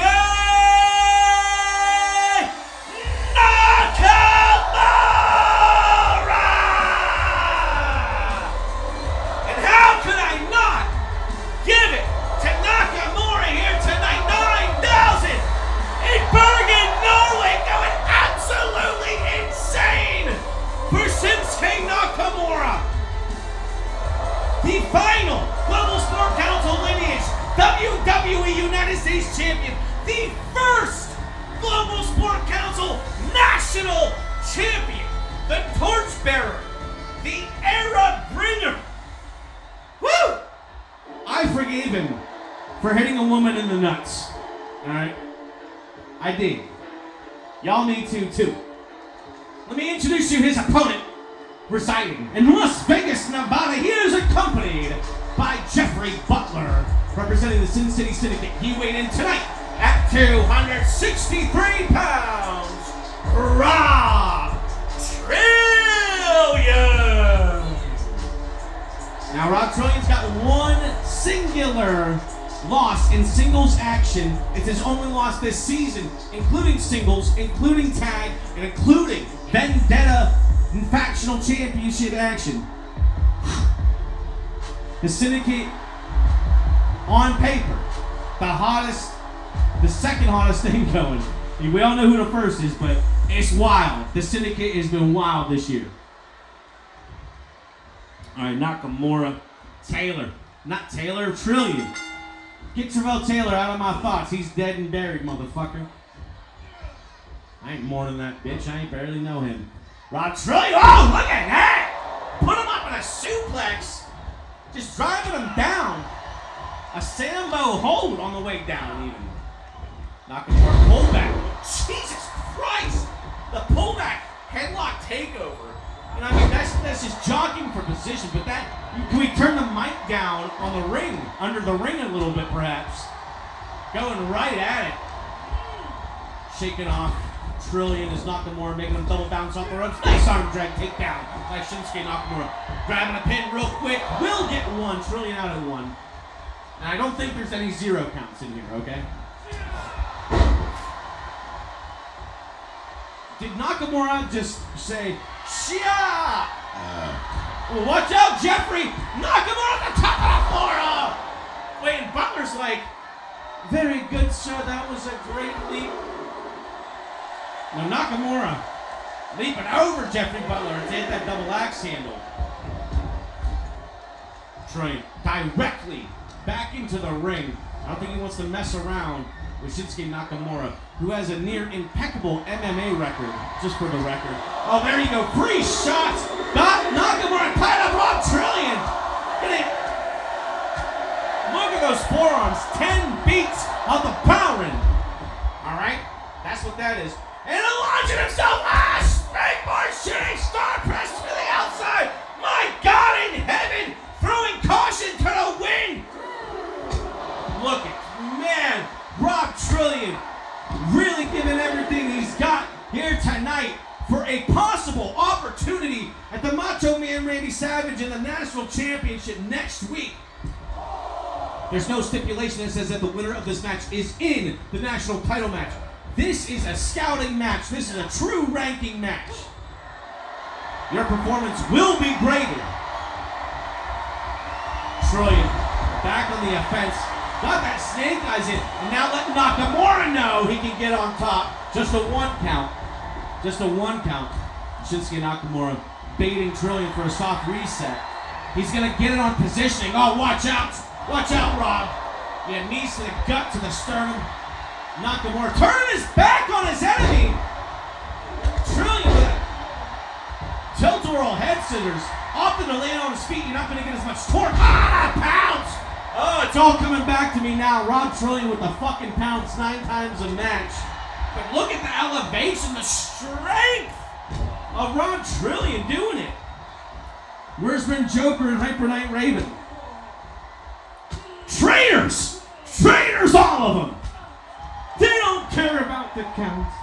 Nakamura. And how could I not give it to Nakamura here tonight? nine thousand in Bergen, Norway, going absolutely insane for Shinsuke Nakamura. The final Global Sport Council lineage W W E United States Champion. The first Global Sport Council National Champion. The Torchbearer. The Era Bringer. Woo! I forgave him for hitting a woman in the nuts. Alright? I did. Y'all need to too. Let me introduce you his opponent, residing in Las Vegas, Nevada. He is accompanied by Jeffrey Butler, representing the Sin City Syndicate. He weighed in tonight at two hundred sixty-three pounds. Rob Trillion. Now Rob Trillion's got one singular loss in singles action. It's his only loss this season, including singles, including tag, and including Vendetta and Factional Championship action. The Syndicate, on paper, the hottest, the second hottest thing going. We all know who the first is, but it's wild. The Syndicate has been wild this year. All right, Nakamura, Taylor, not Taylor, Trillion. Get Travell Taylor out of my thoughts. He's dead and buried, motherfucker. I ain't mourning that bitch. I ain't barely know him. Rob Trillion. Oh, look at that! Put him up in a suplex. Just driving him down. A Sambo hold on the way down, even. Nakamura pullback. Jesus Christ! The pullback headlock takeover. And I mean, that's, that's just jogging for position, but that, can we turn the mic down on the ring, under the ring a little bit perhaps? Going right at it. Shaking off Trillion is Nakamura, making him double bounce off the ropes. Nice arm drag takedown by Shinsuke Nakamura. Grabbing a pin real quick, will get one. Trillion out at one. And I don't think there's any zero counts in here, okay? Did Nakamura just say, Shia? Uh. Well, watch out, Jeffrey! Nakamura at the top of the floor! Oh. Wait, and Butler's like, very good, sir. That was a great leap. Now Nakamura leaping over Jeffrey Butler and hit that double axe handle. Trying directly back into the ring. I don't think he wants to mess around with Shinsuke Nakamura, who has a near impeccable M M A record, just for the record. Oh, there you go. Free shots. Got Nakamura tied up. Rob Trillion. Get it. Look at those forearms. Ten beats of the powering. All right. That's what that is. And launching himself. Ah, springboard shooting star press to the outside. My God in heaven. Throwing caution to the wind. Look at, man, Rob Trillion really giving everything he's got here tonight for a possible opportunity at the Macho Man Randy Savage in the National Championship next week. There's no stipulation that says that the winner of this match is in the national title match. This is a scouting match. This is a true ranking match. Your performance will be graded. Trillion back on the offense. Got that snake eyes in. And now let Nakamura know he can get on top. Just a one count. Just a one count. Shinsuke Nakamura baiting Trillion for a soft reset. He's going to get it on positioning. Oh, watch out. Watch out, Rob. Yeah, knees to the gut, to the sternum. Nakamura turning his back on his enemy. Trillion with a tilt-a-whirl head scissors. Often to land on his feet, you're not going to get as much torque. Ah, pounce! Oh, it's all coming back to me now. Rob Trillion with the fucking pounce nine times a match. But look at the elevation, the strength of Rob Trillion doing it. Where's been Joker and Hyper Knight Raven? Traitors! Traitors, all of them! They don't care about the counts.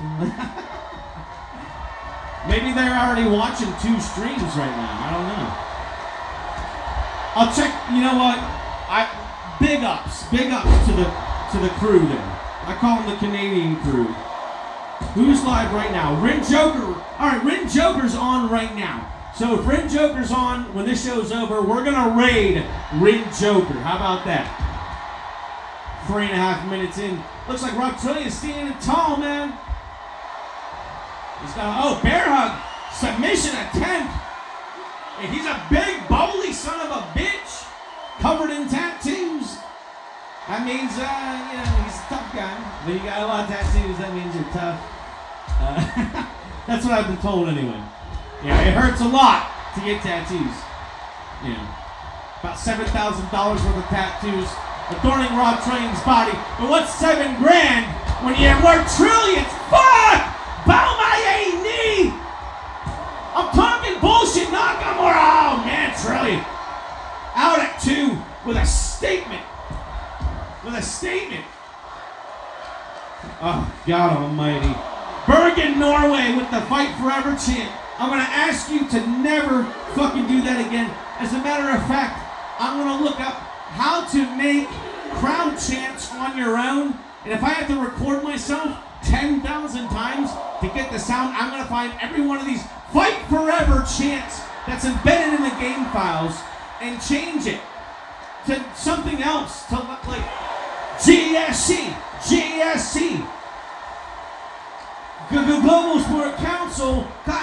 Maybe they're already watching two streams right now. I don't know. I'll check. You know what? I big ups, big ups to the to the crew there. I call them the Canadian crew. Who's live right now? Rin Joker. All right, Rin Joker's on right now. So if Rin Joker's on when this show's over, we're gonna raid Rin Joker. How about that? Three and a half minutes in. Looks like Rob Trillion is standing tall, man. He's got a, oh, bear hug, submission attempt. Hey, he's a big, bowly son of a bitch, covered in tattoos. That means, uh, you know, he's a tough guy. When you got a lot of tattoos, that means you're tough. Uh, that's what I've been told anyway. Yeah, it hurts a lot to get tattoos. You know, about seven thousand dollars worth of tattoos adorning Rob Trillion's body. But what's seven grand when you work trillions? Fuck! Bow my A knee! I'm talking bullshit, Nakamura! Oh man, Trillion. Out at two with a statement. With a statement. Oh, God almighty. Bergen, Norway with the Fight Forever chant. I'm going to ask you to never fucking do that again. As a matter of fact, I'm going to look up how to make crowd chants on your own. And if I have to record myself ten thousand times to get the sound, I'm going to find every one of these Fight Forever chants that's embedded in the game files and change it to something else. To like G S C, G S C. Global Sport Council,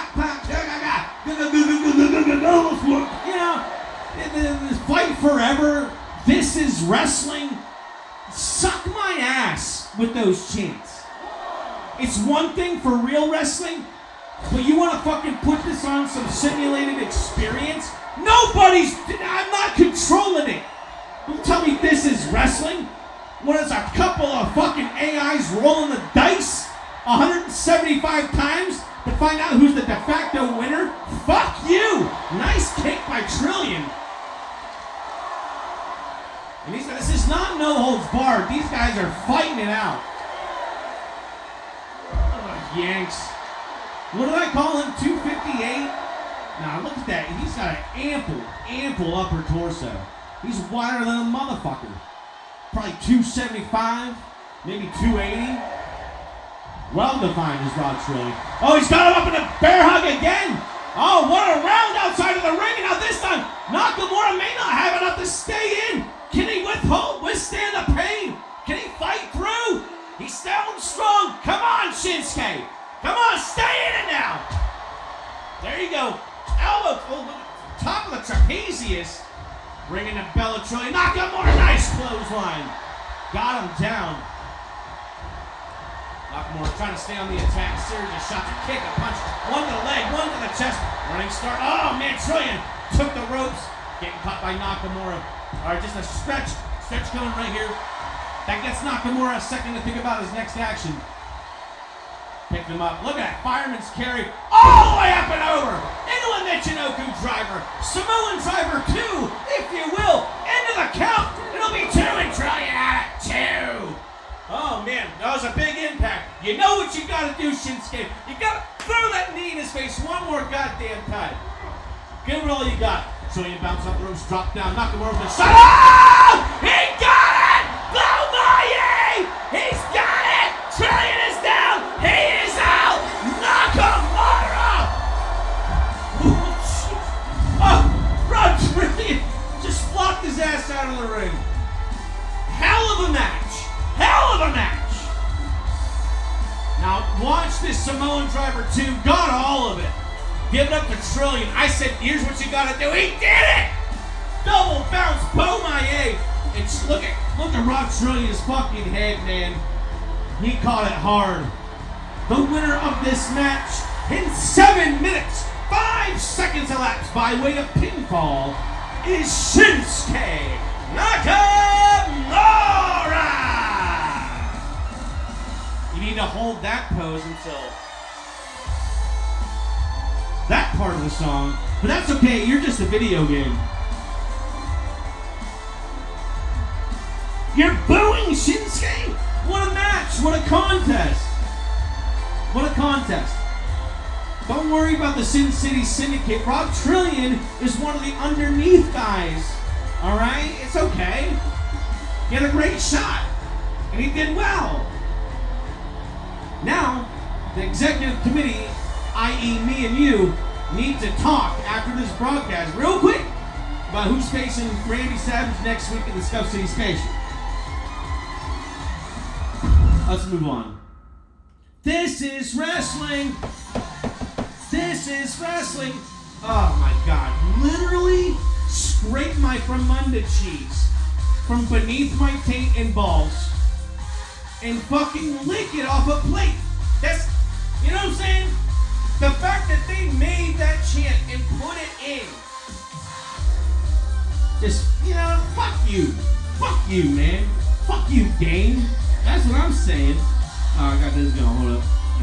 Global Sport, you know, Fight Forever, This Is Wrestling. Suck my ass with those chants. It's one thing for real wrestling, but you want to fucking put this on some simulated experience? Nobody's, I'm not controlling it. Don't tell me this is wrestling. When it's a couple of fucking A Is rolling the dice one hundred seventy-five times to find out who's the de facto winner? Fuck you! Nice kick by Trillion. And these, this is not no holds barred. These guys are fighting it out. Oh, Yanks. What did I call him? two fifty-eight? Nah, look at that. He's got an ample, ample upper torso. He's wider than a motherfucker. probably two seventy-five, maybe two eighty. Well defined is Rod Trillian. Oh, he's got him up in a bear hug again. Oh, what a round outside of the ring. And now this time, Nakamura may not have enough to stay in. Can he withhold, withstand the pain? Can he fight through? He's still strong. Come on, Shinsuke. Come on, stay in it now. There you go. Elbow, oh, top of the trapezius. Bringing the Bella Trillian. Nakamura, nice clothesline. Got him down. Nakamura trying to stay on the attack. Series of shots, a kick, a punch. One to the leg, one to the chest. Running start. Oh, man, Trillian took the ropes. Getting caught by Nakamura. All right, just a stretch. Stretch coming right here. That gets Nakamura a second to think about his next action. Picked him up. Look at that. Fireman's carry all the way up and over. Into a Michinoku driver. Samoan driver two, if you will. Into the count. It'll be two and Trillian at two. Oh, man. That was a big impact. You know what you got to do, Shinsuke. You got to throw that knee in his face one more goddamn time. Give it all you got. Trillian bounce off the ropes, drop down. Nakamura with the shot. Oh! He got it! Blow Maye! He's got it! Trillian is down! He is out! Nakamura! Oh, Rod Trillian just flopped his ass out of the ring. Hell of a match! Hell of a match! Now watch this Samoan driver two. Got all of it. Give it up to Trillian. I said, here's what you gotta do. He did it! Double bounce, Bo Maye. And look at look at Rod Trillian's fucking head, man. He caught it hard. The winner of this match in seven minutes, five seconds elapsed by way of pinfall is Shinsuke Nakamura. You need to hold that pose until that part of the song, but that's okay, you're just a video game. You're booing Shinsuke? What a match, what a contest. What a contest. Don't worry about the Sin City Syndicate. Rod Trillian is one of the underneath guys, all right? It's okay. He had a great shot, and he did well. Now, the executive committee, that is me and you, need to talk after this broadcast real quick about who's facing Randy Savage next week in the Scuff City Station. Let's move on. This is wrestling. This is wrestling. Oh my God. Literally scrape my Fremunda cheese from beneath my taint and balls and fucking lick it off a plate. That's, you know what I'm saying? The fact that they made that chant and put it in. Just, you know, fuck you. Fuck you, man. Fuck you, Dane. That's what I'm saying. Oh, I got this going. Hold up.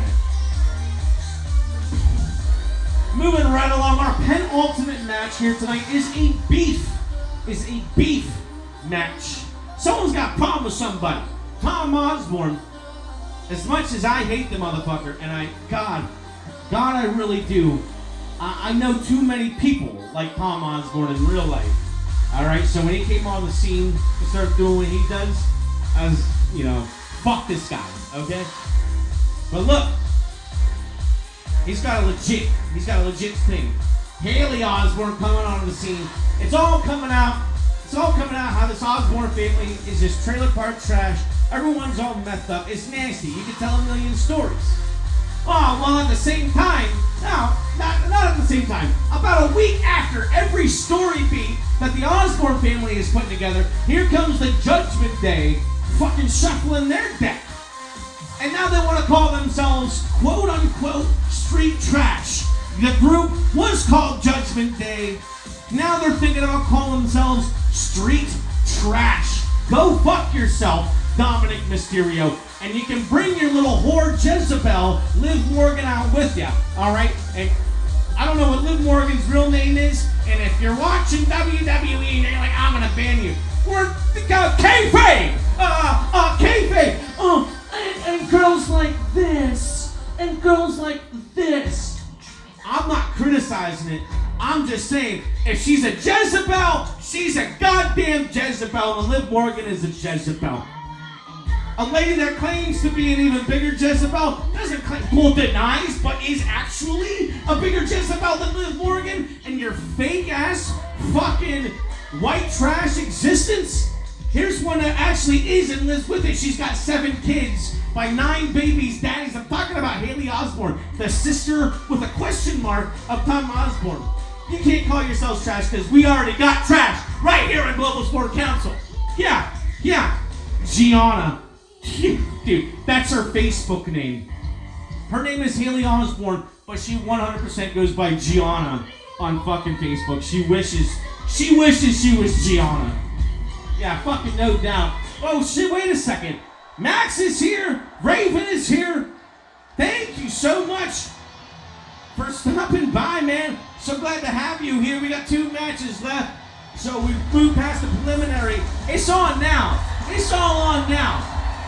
All right. Moving right along, our penultimate match here tonight is a beef. Is a beef match. Someone's got a problem with somebody. Tom Osborne. As much as I hate the motherfucker, and I, God, God, I really do. I, I know too many people like Tom Osborne in real life. All right, so when he came on the scene and started doing what he does, I was, you know, fuck this guy, okay? But look, he's got a legit, he's got a legit thing. Haley Osborne coming onto the scene. It's all coming out, it's all coming out how this Osborne family is just trailer park trash. Everyone's all messed up. It's nasty. You can tell a million stories. Oh, well, at the same time, no, not, not at the same time. About a week after every story beat that the Osborne family is putting together, here comes the Judgment Day fucking shuffling their deck. And now they want to call themselves quote-unquote street trash. The group was called Judgment Day. Now they're thinking about calling themselves street trash. Go fuck yourself, Dominic Mysterio. And you can bring your little whore Jezebel, Liv Morgan, out with you. Alright? And I don't know what Liv Morgan's real name is. And if you're watching W W E and you're like, I'm gonna ban you. We're uh, kayfabe! Uh, uh, kayfabe! Uh, and, and girls like this. And girls like this. I'm not criticizing it. I'm just saying, if she's a Jezebel, she's a goddamn Jezebel, and Liv Morgan is a Jezebel. A lady that claims to be an even bigger Jezebel doesn't claim, well, denies, but is actually a bigger Jezebel than Liv Morgan, and your fake-ass fucking white trash existence. Here's one that actually is and lives with it. She's got seven kids by nine babies' daddies. I'm talking about Haley Osborne, the sister with a question mark of Tom Osborne. You can't call yourselves trash because we already got trash right here in Global Sport Council. Yeah, yeah. Gianna. Dude, that's her Facebook name. Her name is Haley Osborne, but she one hundred percent goes by Gianna on fucking Facebook. She wishes, she wishes she was Gianna. Yeah, fucking no doubt. Oh shit, wait a second. Max is here. Raven is here. Thank you so much for stopping by, man. So glad to have you here. We got two matches left. So we moved past the preliminary. It's on now. It's all on now.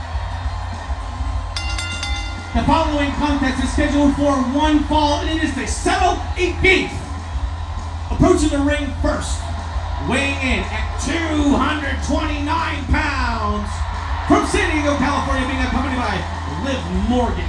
The following contest is scheduled for one fall, and it is to settle a beef. Approaching the ring first, weighing in at two hundred twenty-nine pounds, from San Diego, California, being accompanied by Liv Morgan,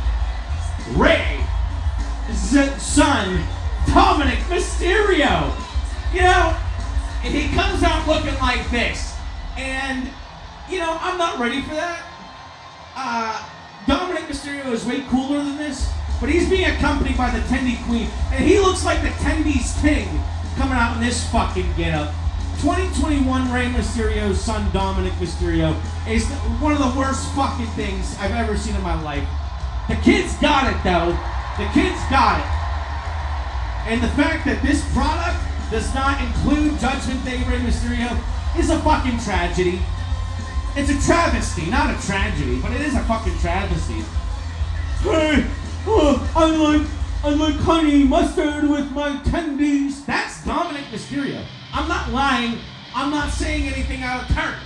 Ray's son, Dominic Mysterio. You know, he comes out looking like this, and, you know, I'm not ready for that. Uh, Dominic Mysterio is way cooler than this, but he's being accompanied by the Tendy Queen, and he looks like the Tendy's King coming out in this fucking getup. twenty twenty-one Rey Mysterio's son, Dominic Mysterio, is one of the worst fucking things I've ever seen in my life. The kid's got it, though. The kid's got it. And the fact that this product does not include Judgment Day Rey Mysterio is a fucking tragedy. It's a travesty, not a tragedy, but it is a fucking travesty. Hey, oh, I like, I like honey mustard with my tendies. That's Dominic Mysterio. I'm not lying. I'm not saying anything out of turn.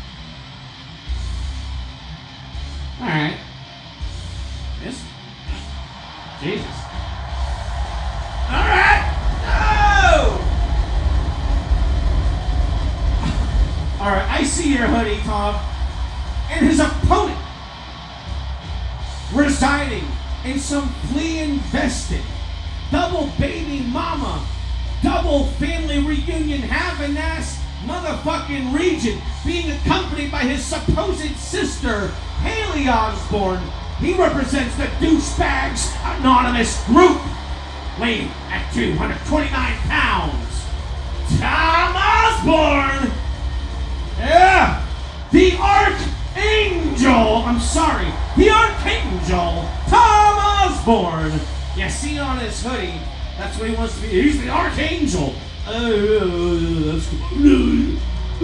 All right. This. Jesus. All right. No. All right. I see your hoodie, Tom. And his opponent, residing in some flea-infested, double baby mama, double family reunion having ass motherfucking region, being accompanied by his supposed sister, Haley Osborne. He represents the Douchebags Anonymous Group, weighing at two hundred twenty-nine pounds. Tom Osborne! Yeah! The Archangel! I'm sorry, the Archangel, Tom Osborne! You see on his hoodie, that's what he wants to be. He's the Archangel. Uh, that's cool.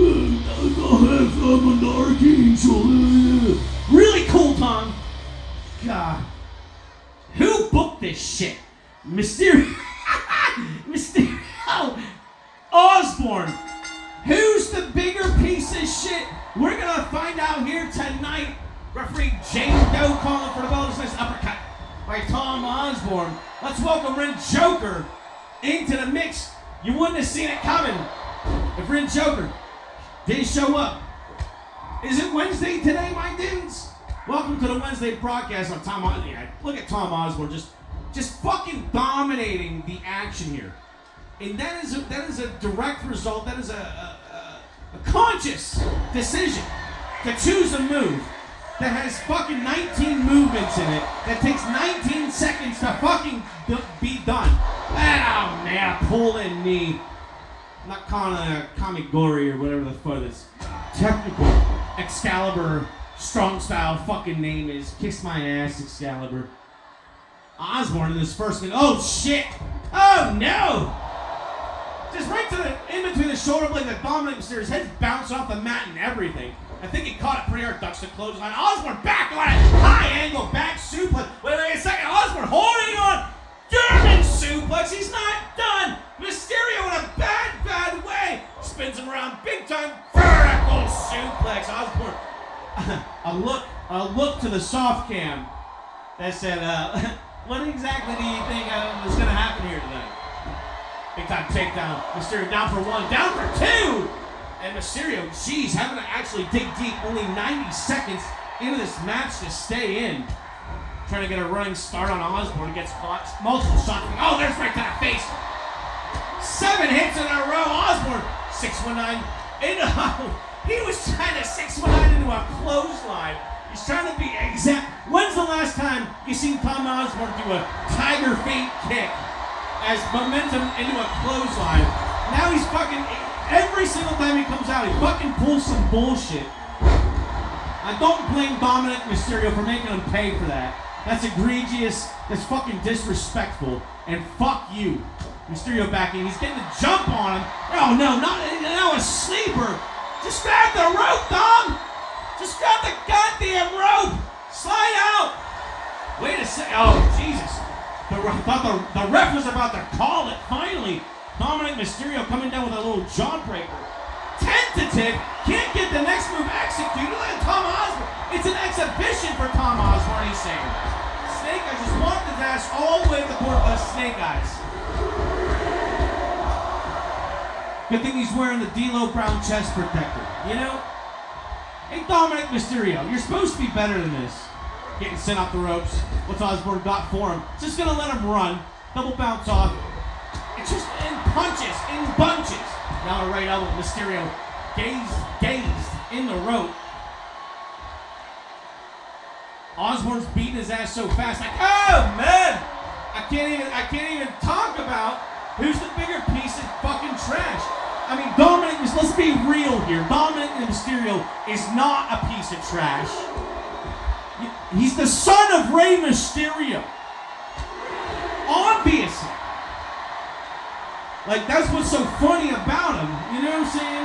I'm an Archangel. Really cool, Tom. God. Who booked this shit? Mysterio. Mysterio. Osborne. Who's the bigger piece of shit? We're gonna find out here tonight. Referee Jane Doe calling for the bonus nice uppercut by Tom Osborne. Let's welcome Ren Joker into the mix. You wouldn't have seen it coming if Ren Joker didn't show up. Is it Wednesday today, my dudes? Welcome to the Wednesday broadcast on Tom Osborne. Yeah, look at Tom Osborne just, just fucking dominating the action here. And that is a, that is a direct result, that is a, a, a conscious decision to choose a move that has fucking nineteen movements in it, that takes nineteen seconds to fucking be done. Oh man, pulling knee. I'm not calling it a Kamigori or whatever the fuck this technical Excalibur strong style fucking name is. Kiss my ass, Excalibur. Osborne in this first minute. Oh shit! Oh no! Just right to the in between the shoulder blade, the Dominic Mysterio's head bounced off the mat and everything. I think he caught it pretty hard, ducks the clothesline. Osborne back on it, high angle back suplex. Wait, wait a second, Osborne holding on, German suplex. He's not done. Mysterio in a bad, bad way spins him around, big time vertical suplex. Osborne, a look, a look to the soft cam that said, uh, "What exactly do you think uh, is going to happen here tonight?" Big time takedown. Mysterio down for one, down for two! And Mysterio, geez, having to actually dig deep. Only ninety seconds into this match to stay in. Trying to get a running start on Osborne. Gets caught. Multiple shots. Oh, there's right to the face. Seven hits in a row. Osborne, six one nine. Into, he was trying to six one nine into a clothesline. He's trying to be exact. When's the last time you seen Tom Osborne do a tiger feint kick as momentum into a clothesline? Now he's fucking, every single time he comes out, he fucking pulls some bullshit. I don't blame Dominic Mysterio for making him pay for that. That's egregious, that's fucking disrespectful, and fuck you. Mysterio backing, he's getting a jump on him. Oh no, not now a sleeper. Just grab the rope, Dom! Just grab the goddamn rope! Slide out! Wait a sec, oh Jesus. The, I thought the, the ref was about to call it, finally. Dominic Mysterio coming down with a little jawbreaker. Tentative, can't get the next move executed. Look at Tom Osborne. It's an exhibition for Tom Osborne, he's saying. Snake Eyes just walked his ass all the way to the court of Snake Eyes. Good thing he's wearing the D'Lo Brown chest protector, you know? Hey, Dominic Mysterio, you're supposed to be better than this. Getting sent off the ropes. What's Osborne got for him? Just gonna let him run. Double bounce off. It's just in punches, in bunches. Now a right elbow, Mysterio gazed, gazed in the rope. Osborne's beating his ass so fast, like, oh man! I can't even, I can't even talk about who's the bigger piece of fucking trash. I mean, Dominic, let's be real here. Dominic Mysterio is not a piece of trash. He's the son of Rey Mysterio. Obviously. Like, that's what's so funny about him. You know what I'm saying?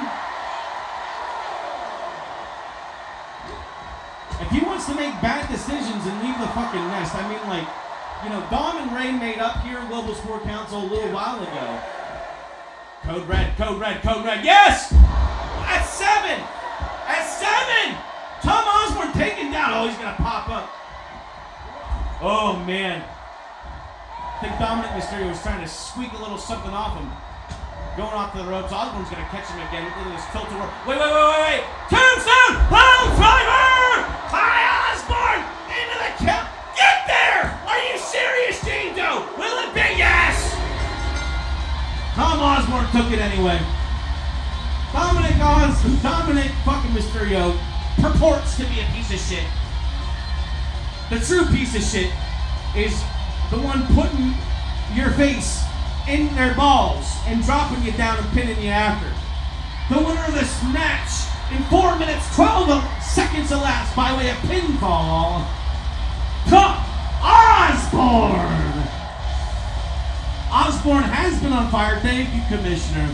If he wants to make bad decisions and leave the fucking nest, I mean, like, you know, Dom and Ray made up here in Global Sport Council a little while ago. Code red, code red, code red. Yes! At seven! At seven! Tom Osborne taken down. Oh, he's going to pop up. Oh, man. I think Dominic Mysterio was trying to squeak a little something off him. Going off the ropes. Osborne's going to catch him again. Look at this tilt-a-whirl. Wait, wait, wait, wait, wait. Tombstone! Pile driver! Hi, Osborne! Into the count. Get there! Are you serious, Gene Doe? Will it be? Yes! Tom Osborne took it anyway. Dominic Oz, Dominic fucking Mysterio purports to be a piece of shit. The true piece of shit is the one putting your face in their balls and dropping you down and pinning you after. The winner of this match in four minutes, twelve seconds elapsed by way of pinfall, Tom Osborne! Osborne has been on fire. Thank you, Commissioner.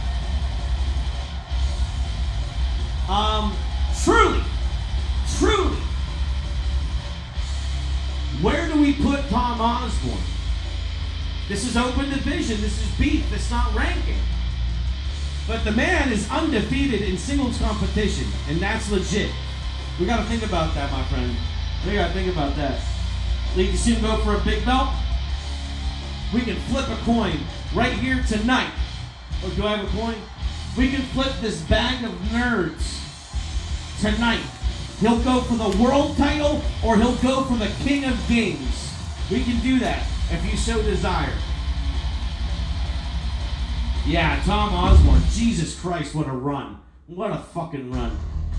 Um, truly, truly, where do we put Tom Osborne? This is open division. This is beef. It's not ranking. But the man is undefeated in singles competition, and that's legit. We got to think about that, my friend. We got to think about that. You see him go for a big belt? We can flip a coin right here tonight. Oh, do I have a coin? We can flip this bag of nerds tonight. He'll go for the world title, or he'll go for the King of Games. We can do that if you so desire. Yeah, Tom Osborne. Jesus Christ, what a run. What a fucking run.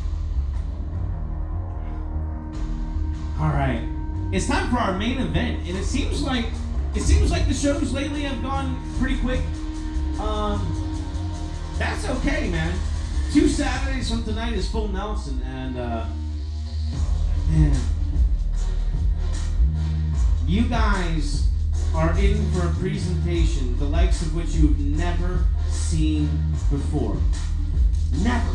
All right. It's time for our main event, and it seems like it seems like the shows lately have gone pretty quick. Um, that's okay, man. Two Saturdays from tonight is full Nelson, and uh, man, you guys are in for a presentation the likes of which you've never seen before. Never.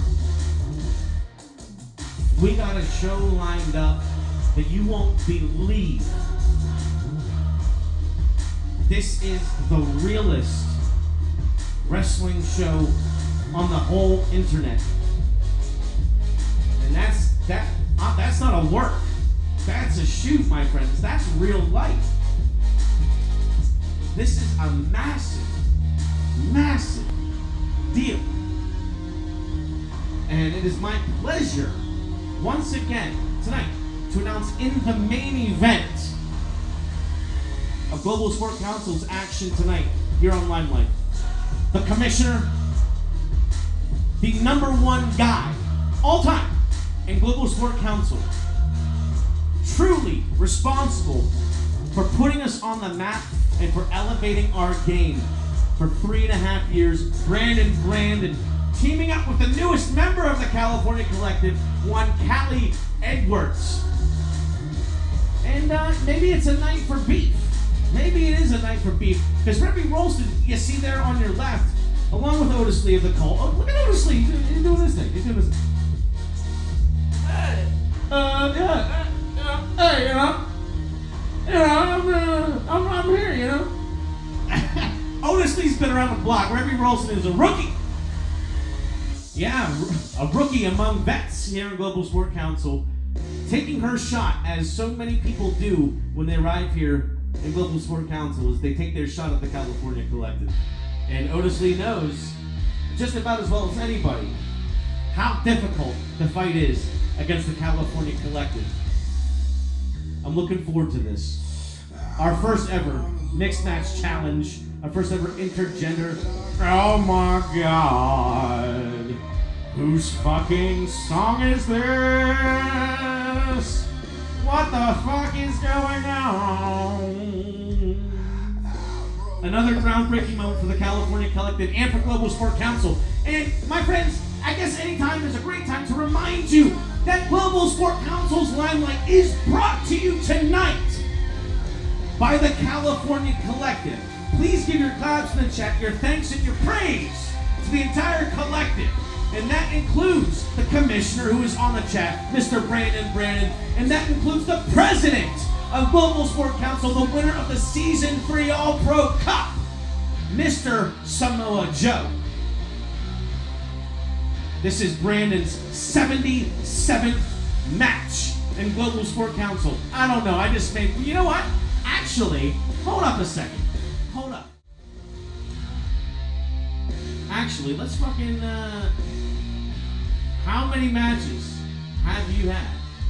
We got a show lined up that you won't believe. This is the realest wrestling show on the whole internet. And that's that uh, that's not a work. That's a shoot, my friends. That's real life. This is a massive, massive deal. And it is my pleasure, once again, tonight, to announce in the main event of Global Sport Council's action tonight here on Limelight, the commissioner, the number one guy all time in Global Sport Council, truly responsible for putting us on the map and for elevating our game for three and a half years, Brandon Brandon, teaming up with the newest member of the California Collective, one Callie Edwards. And uh, maybe it's a night for beef. Maybe it is a night for beef. Because Rebby Rolston, you see there on your left, along with Otis Lee of the Cult. Oh, look at Otis Lee. He's, he's doing this thing. He's doing this. Hey. Uh, yeah. Uh, uh, hey, you know. You know, I'm, uh, I'm, I'm here, you know. Otis Lee's been around the block. Rebby Rolston is a rookie. Yeah, a rookie among vets here in Global Sport Council, taking her shot, as so many people do when they arrive here in Global Sport Council, is they take their shot at the California Collective. And Otis Lee knows, just about as well as anybody, how difficult the fight is against the California Collective. I'm looking forward to this. Our first ever mixed match challenge, our first ever intergender. Oh my God. Whose fucking song is this? What the fuck is going on? Another groundbreaking moment for the California Collective and for Global Sport Council. And my friends, I guess anytime is a great time to remind you that Global Sport Council's Limelight is brought to you tonight by the California Collective. Please give your claps in the chat, your thanks and your praise to the entire collective. And that includes the commissioner who is on the chat, Mister Brandon Brandon. And that includes the president of Global Sport Council, the winner of the Season three All-Pro Cup, Mister Samoa Joe. This is Brandon's seventy-seventh match in Global Sport Council. I don't know, I just made, you know what? Actually, hold up a second. Hold up. Actually, let's fucking, uh, how many matches have you had?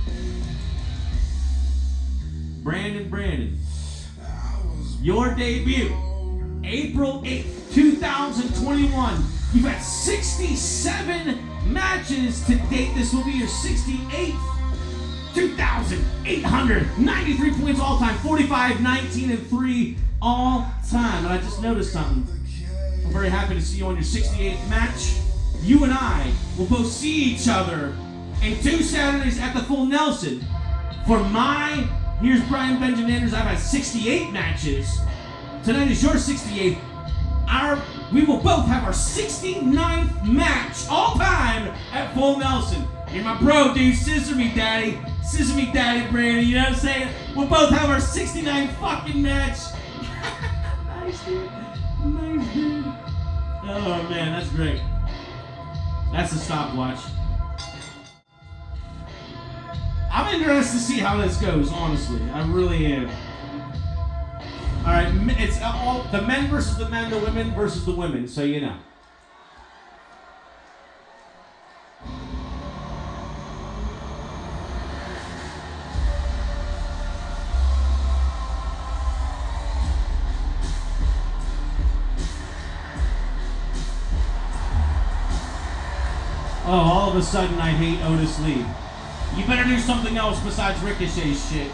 Brandon Brandon, your debut, April eighth, two thousand twenty-one. You've had sixty-seven matches to date. This will be your sixty-eighth. two thousand eight hundred ninety-three points all time, forty-five, nineteen, and three all time. And I just noticed something. I'm very happy to see you on your sixty-eighth match. You and I will both see each other in two Saturdays at the Full Nelson. For my, here's Brian Benjamin Anders, I've had sixty-eight matches. Tonight is your sixty-eighth. Our, we will both have our sixty-ninth match all time at Full Nelson. You're my bro, dude. Scissor me, daddy. Scissor me, daddy, Brandon. You know what I'm saying? We'll both have our sixty-ninth fucking match. Nice, dude. Nice, dude. Oh, man, that's great. That's a stopwatch. I'm interested to see how this goes, honestly. I really am. All right, it's all the men versus the men, the women versus the women, so you know. Oh, all of a sudden I hate Otis Lee. You better do something else besides Ricochet's shit.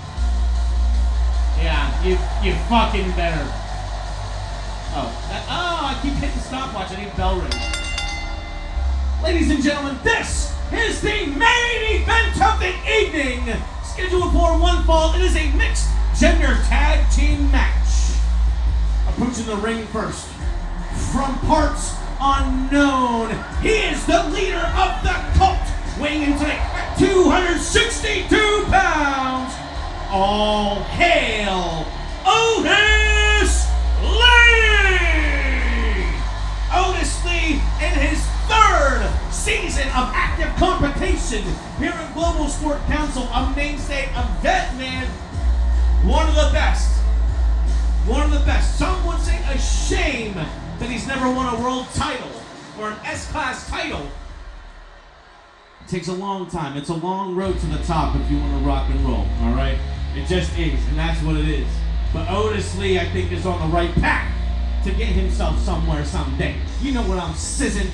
Yeah, you you fucking better. Oh, that, oh, I keep hitting stopwatch. I need a bell ring. Ladies and gentlemen, this is the main event of the evening. Scheduled for one fall, it is a mixed gender tag team match. Approaching the ring first, from parts unknown, he is the leader of the Cult, weighing in today at two hundred sixty-two pounds. All hail Otis Lee! Otis Lee in his third season of active competition here at Global Sport Council, a mainstay, a vet, man. One of the best. One of the best. Some would say a shame that he's never won a world title or an S-class title. It takes a long time. It's a long road to the top if you want to rock and roll, all right? It just is, and that's what it is. But Otis Lee, I think, is on the right path to get himself somewhere someday. You know what I'm sizzing.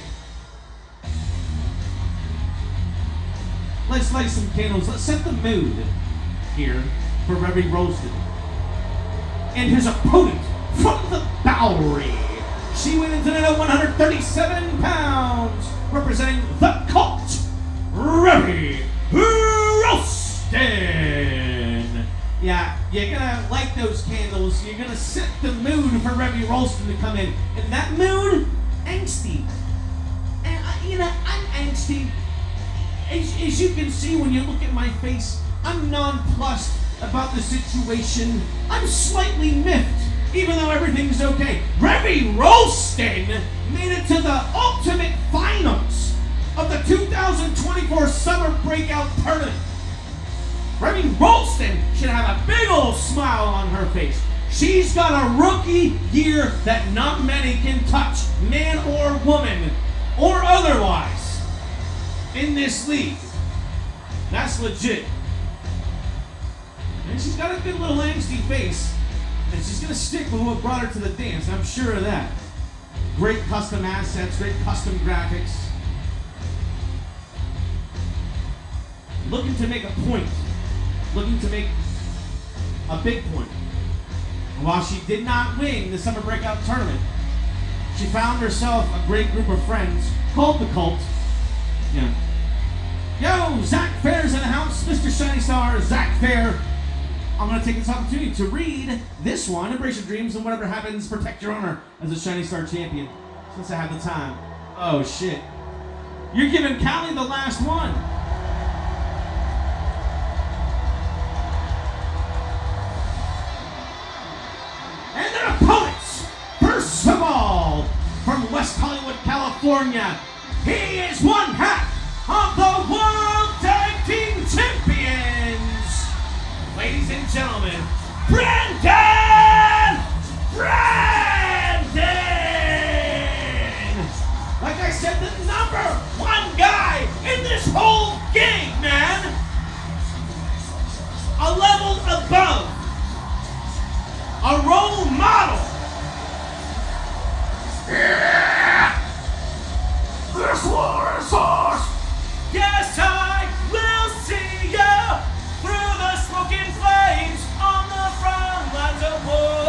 Let's light some candles. Let's set the mood here for Reby Roasted. And his opponent from the Bowery. She went into at one hundred thirty-seven pounds, representing the Cult, Reby Roasted. Yeah, you're gonna light those candles. You're gonna set the mood for Reby Roasted to come in. And that mood, angsty. And I, you know, I'm angsty. As, as you can see when you look at my face, I'm nonplussed about the situation. I'm slightly miffed, even though everything's okay. Reby Roasted made it to the ultimate finals of the two thousand twenty-four Summer Breakout Tournament. Reby Roasted should have a big old smile on her face. She's got a rookie year that not many can touch, man or woman, or otherwise, in this league. That's legit. And she's got a good little angsty face, and she's gonna stick with what brought her to the dance, I'm sure of that. Great custom assets, great custom graphics. Looking to make a point. Looking to make a big point. And while she did not win the Summer Breakout Tournament, she found herself a great group of friends called the Cult. Yeah. Yo, Zach Fair's in the house. Mister Shiny Star, Zach Fair. I'm going to take this opportunity to read this one. Embrace your dreams, and whatever happens, protect your honor as a Shiny Star champion. Since I have the time. Oh, shit. You're giving Callie the last one. And their opponents, first of all, from West Hollywood, California, he is one half of the World Tag Team Champions. Ladies and gentlemen, Brandon! Brandon! Like I said, the number one guy in this whole game, man. A level above. A role model. Yeah. This war is ours. Yes, I will see you through the smoking flames on the front lines of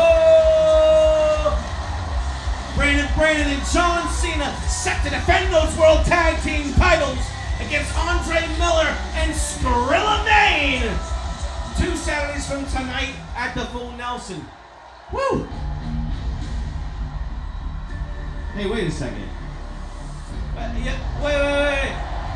war. Brandon Brandon and John Cena set to defend those World Tag Team titles against Andre Miller and Skrilla Maine. Two Saturdays from tonight at the Full Nelson. Woo! Hey, wait a second. Uh, yeah, wait, wait, wait.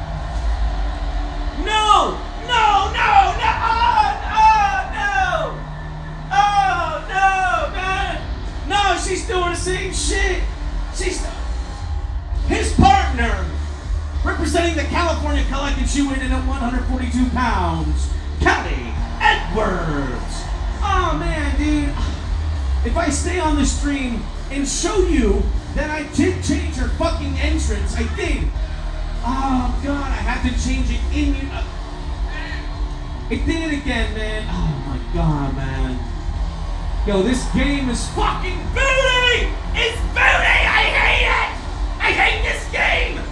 No! No, no, no! Oh, no! Oh, no, man! No, she's doing the same shit! She's... His partner, representing the California Collective, she weighed in at one hundred forty-two pounds, Callie Edwards! Oh, man, dude. If I stay on the stream and show you that I did change her fucking entrance, I did. Oh, God, I had to change it in you. Uh, it did it again, man. Oh, my God, man. Yo, this game is fucking booty! It's booty! I hate it! I hate this game!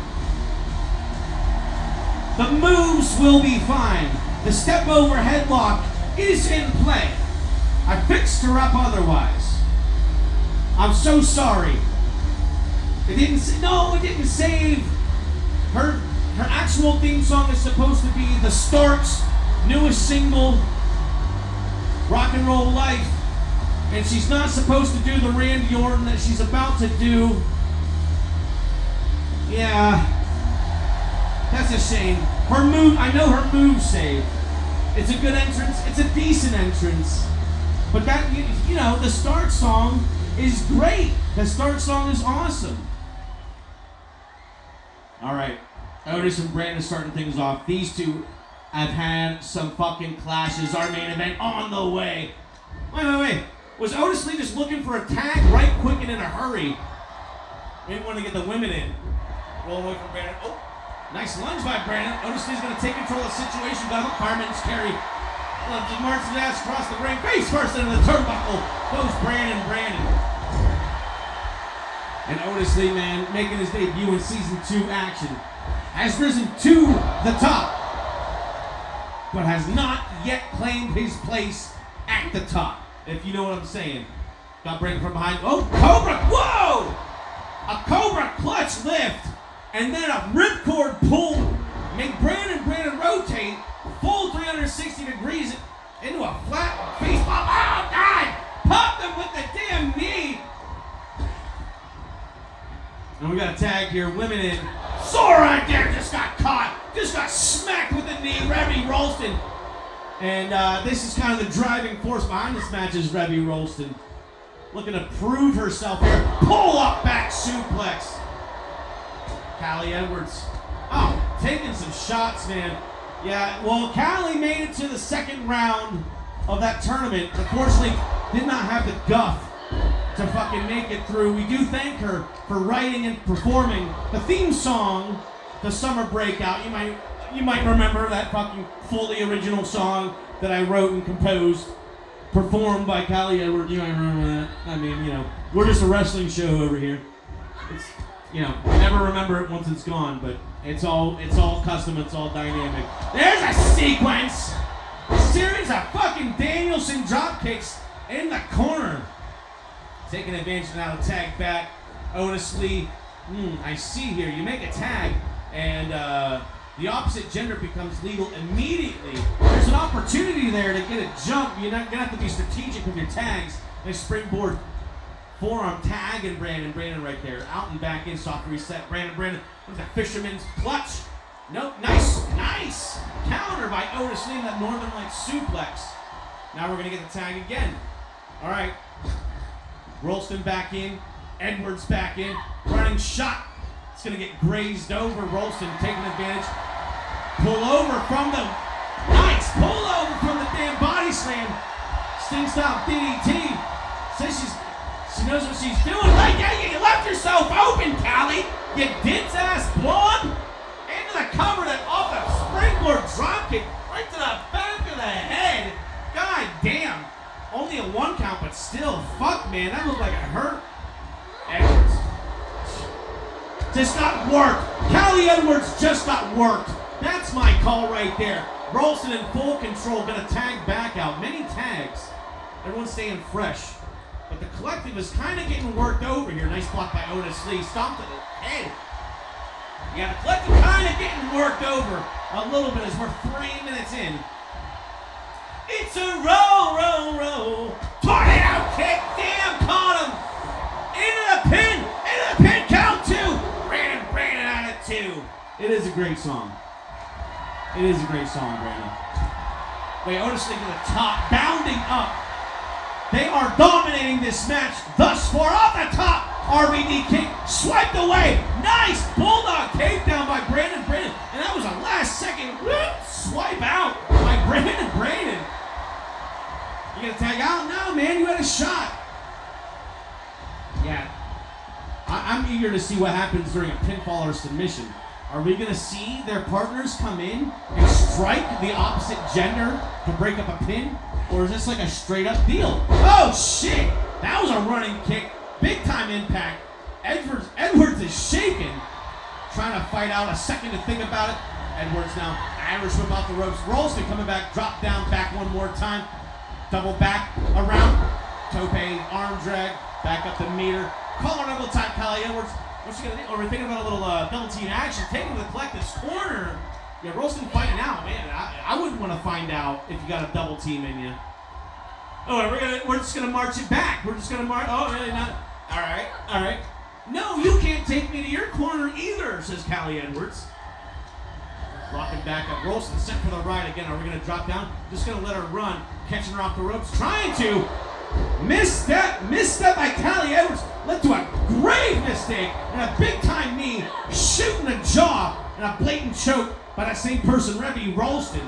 The moves will be fine. The step over headlock is in play. I fixed her up otherwise. I'm so sorry. It didn't, no, it didn't save. Her, her actual theme song is supposed to be the Starks' newest single, Rock and Roll Life. And she's not supposed to do the Randy Orton that she's about to do. Yeah. That's a shame. Her move, I know her move saved. It's a good entrance. It's a decent entrance. But that, you, you know, the start song is great. The start song is awesome. All right. Otis and Brandon starting things off. These two have had some fucking clashes. Our main event on the way. Wait, wait, wait. Was Otis Lee just looking for a tag right quick and in a hurry? Maybe want to get the women in. Roll away from Brandon. Oh, nice lunge by Brandon. Otis Lee's going to take control of the situation. Got him. Carmen's carry. Martin's ass across the ring. Face first into the turnbuckle. Goes Brandon. Brandon. And Otis Lee, man, making his debut in season two action, has risen to the top, but has not yet claimed his place at the top, if you know what I'm saying. Got Brandon from behind. Oh, Cobra! Whoa! A Cobra clutch lift, and then a ripcord pull. Make Brandon Brandon rotate full three hundred sixty degrees into a flat face pop. Oh, God! Popped him with the damn knee. And we got a tag here. Women in. Sora right there just got caught. Just got smacked with the knee. Revy Rolston. And uh, this is kind of the driving force behind this match is Revy Rolston. Looking to prove herself here. Pull up back suplex. Callie Edwards. Oh, taking some shots, man. Yeah, well, Callie made it to the second round of that tournament. Unfortunately, did not have the guff to fucking make it through. We do thank her for writing and performing the theme song, The Summer Breakout. You might you might remember that fucking fully original song that I wrote and composed, performed by Callie Edwards. You might remember that. I mean, you know, we're just a wrestling show over here. It's, you know, never remember it once it's gone, but it's all it's all custom, it's all dynamic. There's a sequence! A series of fucking Danielson drop kicks in the corner. Taking advantage now to tag back. Otis Lee, mm, I see here, you make a tag and uh, the opposite gender becomes legal immediately. There's an opportunity there to get a jump. You're not gonna have to be strategic with your tags. Nice springboard forearm tag and Brandon. Brandon right there. Out and back in, soft reset. Brandon, Brandon with the fisherman's clutch. Nope, nice, nice. Counter by Otis Lee, that Northern Light suplex. Now we're gonna get the tag again. All right. Rolston back in, Edwards back in, running shot. It's gonna get grazed over. Rolston taking advantage. Pull over from the, nice pull over from the damn body slam. Sting style D D T. Says she's, she knows what she's doing. Right, yeah, you left yourself open, Callie. You ditz ass blonde. Into the cover that off the springboard dropkick right to the back of the head. God damn. Only a one count, but still, fuck, man, that looked like it hurt. Edwards. Just got worked. Callie Edwards just got worked. That's my call right there. Rolston in full control, gonna tag back out. Many tags. Everyone's staying fresh. But the collective is kind of getting worked over here. Nice block by Otis Lee. Stomped at the head. Yeah, the collective kind of getting worked over a little bit as we're three minutes in. It's a roll, roll, roll. Tornado kick, damn, caught him. Into the pin, into the pin, count two. Brandon, Brandon out of two. It is a great song. It is a great song, Brandon. Wait, Otis Lee to the top, bounding up. They are dominating this match thus far. Off the top, R V D kick, swiped away. Nice bulldog takedown by Brandon, Brandon. And that was a last second whoop, swipe out by Brandon, Brandon. You gonna tag out? No, man, you had a shot. Yeah. I I'm eager to see what happens during a pinfall or submission. Are we gonna see their partners come in and strike the opposite gender to break up a pin? Or is this like a straight up deal? Oh shit! That was a running kick. Big time impact. Edwards Edwards is shaking. Trying to fight out, a second to think about it. Edwards now Irish whip off the ropes. Rolston coming back, drop down back one more time. Double back, around, tope, arm drag, back up the meter. Collar double time, Callie Edwards. What's she gonna do? Or we're thinking about a little uh, double team action, taking the collective's corner. Yeah, Rolston fighting out, man. I, I wouldn't want to find out if you got a double team in you. Oh, we're gonna, we're just gonna march it back. We're just gonna march. Oh, really not? All right, all right. No, you can't take me to your corner either, says Callie Edwards. Rocking back up. Rolston set for the right again. Are we going to drop down? Just going to let her run. Catching her off the ropes. Trying to. Misstep. Misstep by Callie Edwards. Led to a grave mistake and a big time knee. Shooting the jaw. And a blatant choke by that same person, Revy Rolston.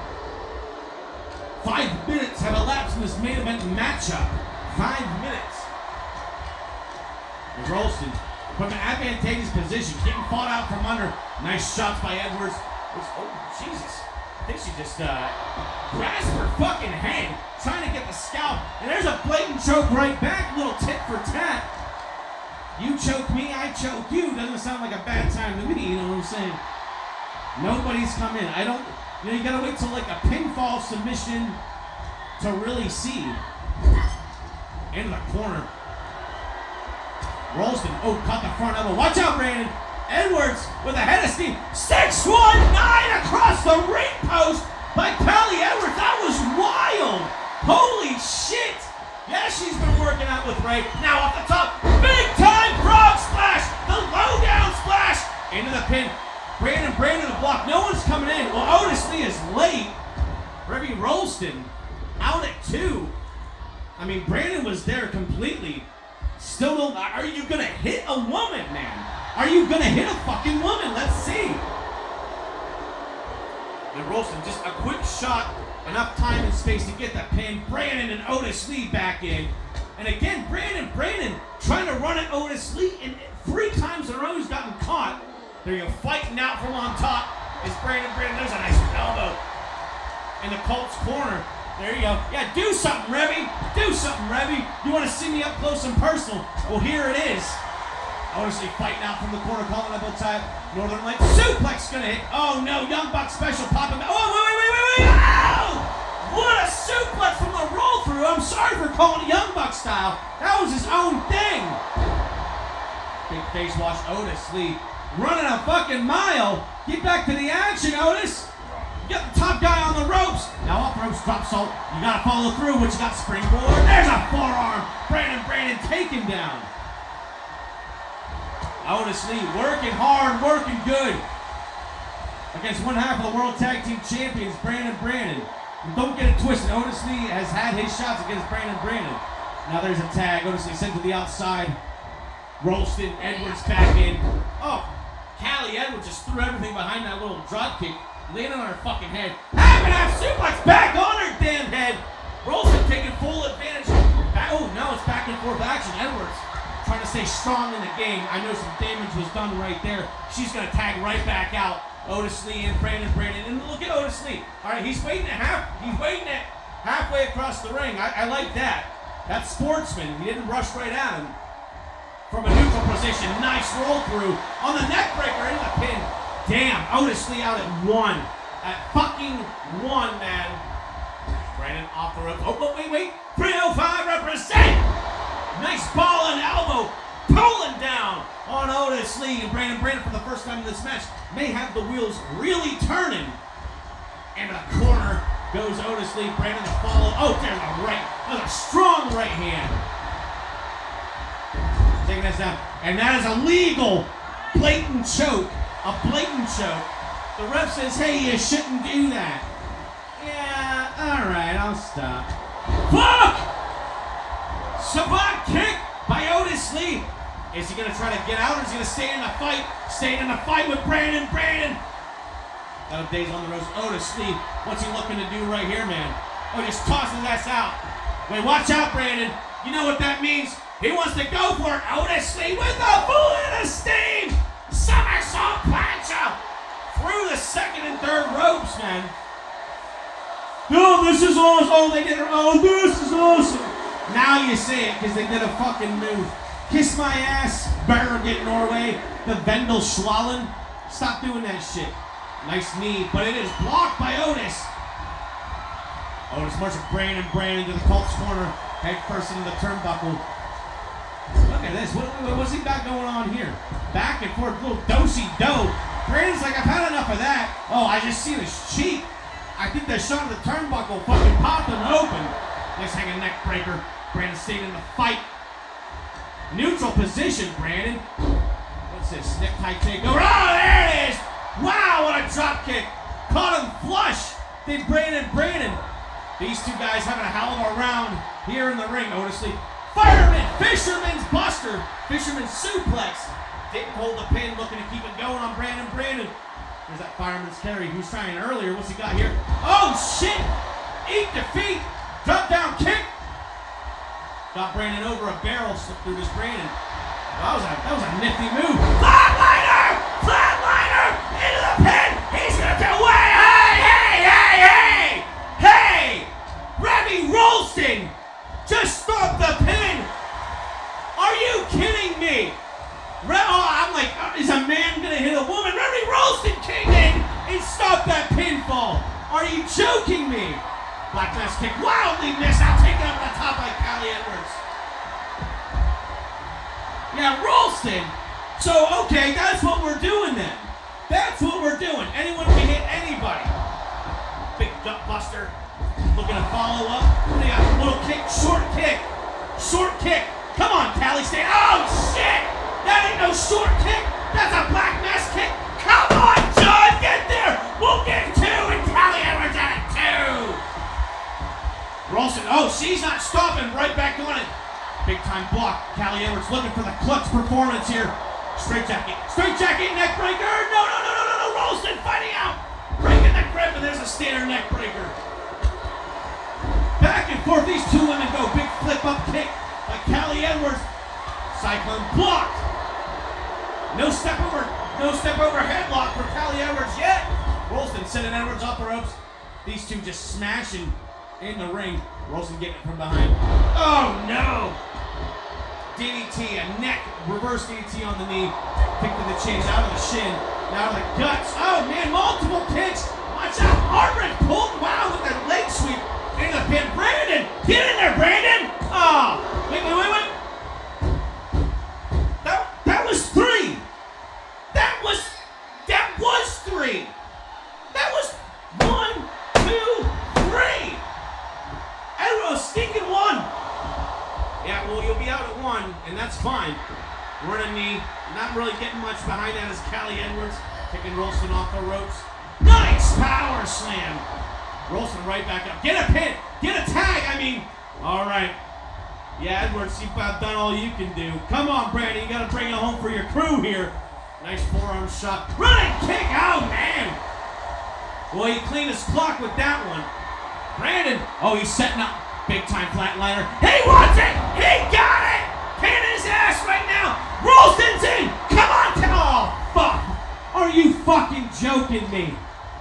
Five minutes have elapsed in this main event matchup. Five minutes. And Rolston from an advantageous position, getting fought out from under. Nice shots by Edwards. Oh, Jesus. I think she just uh, grasped her fucking hand, trying to get the scalp. And there's a blatant choke right back, little tit for tat. You choke me, I choke you. Doesn't sound like a bad time to me, you know what I'm saying? Nobody's come in. I don't, you know, you gotta wait till like a pinfall submission to really see. Into the corner. Rolston, oh, caught the front elbow. Watch out, Brandon. Edwards with a head of steam. six one nine across the ring post by Callie Edwards. That was wild. Holy shit. Yeah, she's been working out with Ray. Now off the top, big time frog splash. The low down splash into the pin. Brandon, Brandon the block. No one's coming in. Well, Otis Lee is late. Revy Rolston out at two. I mean, Brandon was there completely. Still don't. Are you gonna hit a woman, man? Are you gonna hit a fucking woman? Let's see. And Rolston, just a quick shot, enough time and space to get the pin. Brandon and Otis Lee back in. And again, Brandon, Brandon trying to run at Otis Lee, and three times in a row he's gotten caught. There you go, fighting out from on top is Brandon. Brandon, there's a nice elbow in the Colts corner. There you go. Yeah, do something, Revy. Do something, Revy. You want to see me up close and personal? Well, here it is. Otis Lee fighting out from the corner, calling a tie. Northern Light suplex gonna hit. Oh no, Young Buck special popping back. Oh, wait, wait, wait, wait, wait. Oh! What a suplex from the roll through. I'm sorry for calling it Young Buck style. That was his own thing. Big face wash, Otis Lee running a fucking mile. Get back to the action, Otis. Get the top guy on the ropes. Now off ropes, drop salt. You gotta follow through, which you got springboard. There's a forearm. Brandon, Brandon taken down. Otis Lee working hard, working good. Against one half of the World Tag Team Champions, Brandon, Brandon. And don't get it twisted. Otis Lee has had his shots against Brandon, Brandon. Now there's a tag. Otis Lee sent to the outside. Rolston, Edwards back in. Oh, Callie Edwards just threw everything behind that little drop kick. Landing on her fucking head. Half and half suplex back on her damn head. Rolston taking full advantage. Back, oh, no, it's back and forth action. Edwards trying to stay strong in the game. I know some damage was done right there. She's going to tag right back out. Otis Lee and Brandon, Brandon. And look at Otis Lee. All right, he's waiting at half. He's waiting at halfway across the ring. I, I like that. That's sportsman. He didn't rush right at him. From a neutral position. Nice roll through on the neck breaker into the pin. Damn, Otis Lee out at one. At fucking one, man. Brandon off the rope. Oh, wait, wait. three oh five represent. Nice ball and elbow. Pulling down on Otis Lee. And Brandon, Brandon for the first time in this match may have the wheels really turning. And the corner goes Otis Lee. Brandon to follow. Oh, there's a right. There's a strong right hand. Taking this down. And that is a legal blatant choke. A blatant choke. The ref says, hey, you shouldn't do that. Yeah, all right, I'll stop. Fuck! Savant kick by Otis Lee. Is he going to try to get out or is he going to stay in the fight? Staying in the fight with Brandon, Brandon. Oh, days on the ropes. Otis Lee, what's he looking to do right here, man? Oh, just tossing that out. Wait, watch out, Brandon. You know what that means? He wants to go for it. Otis Lee with a full in of steam. Somersault punch out through the second and third ropes, man. Oh, this is awesome. Oh, they did it. Oh, this is awesome. Now you say it because they did a fucking move. Kiss my ass, Bergen Norway, the Vendel Schwallen. Stop doing that shit. Nice knee, but it is blocked by Otis. Otis marching Brandon, Brandon to the Colts corner. Head first into the turnbuckle. Look at this. What, what, what's he got going on here? Back and forth, little do-si-do. Brandon's like, I've had enough of that. Oh, I just see his cheek. I think that shot of the turnbuckle fucking popped him open. Nice hanging neck breaker. Brandon stayed in the fight. Neutral position, Brandon. What's this? Necktie takeover. Oh, there it is. Wow, what a drop kick. Caught him flush. Then Brandon, Brandon. These two guys having a hell of a round here in the ring. Otis Lee. Fireman, Fisherman's Buster, Fisherman's Suplex. Didn't hold the pin, looking to keep it going on Brandon, Brandon. There's that Fireman's Carry. Who's trying earlier? What's he got here? Oh, shit! Eat defeat. Drop down kick. Got Brandon over a barrel, slipped through this Brandon. That was a, that was a nifty move. Flatliner! Flatliner! Into the pin! He's gonna do away! Hey, hey, hey, hey! Hey! Remy Rolston! Just stop the pin! Are you kidding me? Re oh, I'm like, is a man gonna hit a woman? Remy Rolston came in and stopped that pinfall! Are you joking me? Black Mass kick wildly missed out, taken up on the top by Callie Edwards. Yeah, Rolston. So, okay, that's what we're doing then. That's what we're doing. Anyone can hit anybody. Big gut buster. Looking to follow up. What do you got? Little kick, short kick. Short kick. Come on, Callie, stay. Oh, shit! That ain't no short kick. That's a Black Mass kick. Come on, John, get there. We'll get two, and Callie Edwards at it two. Rolston, oh, she's not stopping. Right back on it. Big time block. Callie Edwards looking for the clutch performance here. Straight jacket. Straight jacket, neck breaker. No, no, no, no, no, no. Rolston fighting out. Breaking the grip, and there's a standard neck breaker. Back and forth. These two women go. Big flip up kick by Callie Edwards. Cyclone block. No step over. No step over headlock for Callie Edwards yet. Rolston sending Edwards off the ropes. These two just smashing in the ring. Rolston getting it from behind. Oh no! D D T, a neck, reverse D D T on the knee. Kick to the chin, out of the shin, out of the guts. Oh man, multiple kicks. Watch out, Hartman pulled, wow, with that leg sweep into the pin. Brandon, get in there, Brandon! Oh, wait, wait, wait, wait. That, that was three. That was, that was three. That was one, two, three. Edwards stinking one. Yeah, well, you'll be out at one, and that's fine. Running knee, not really getting much behind that is Callie Edwards, taking Rolston off the ropes. Nice power slam. Rolston right back up. Get a pin, get a tag, I mean. All right. Yeah, Edwards, you've about done all you can do. Come on, Brandon, you gotta bring it home for your crew here. Nice forearm shot. Running kick, oh man. Well, he cleaned his clock with that one. Brandon, oh, he's setting up. Big time flatliner. He wants it! He got it! Pin his ass right now! Rolston's in! Come on! Oh, fuck! Are you fucking joking me?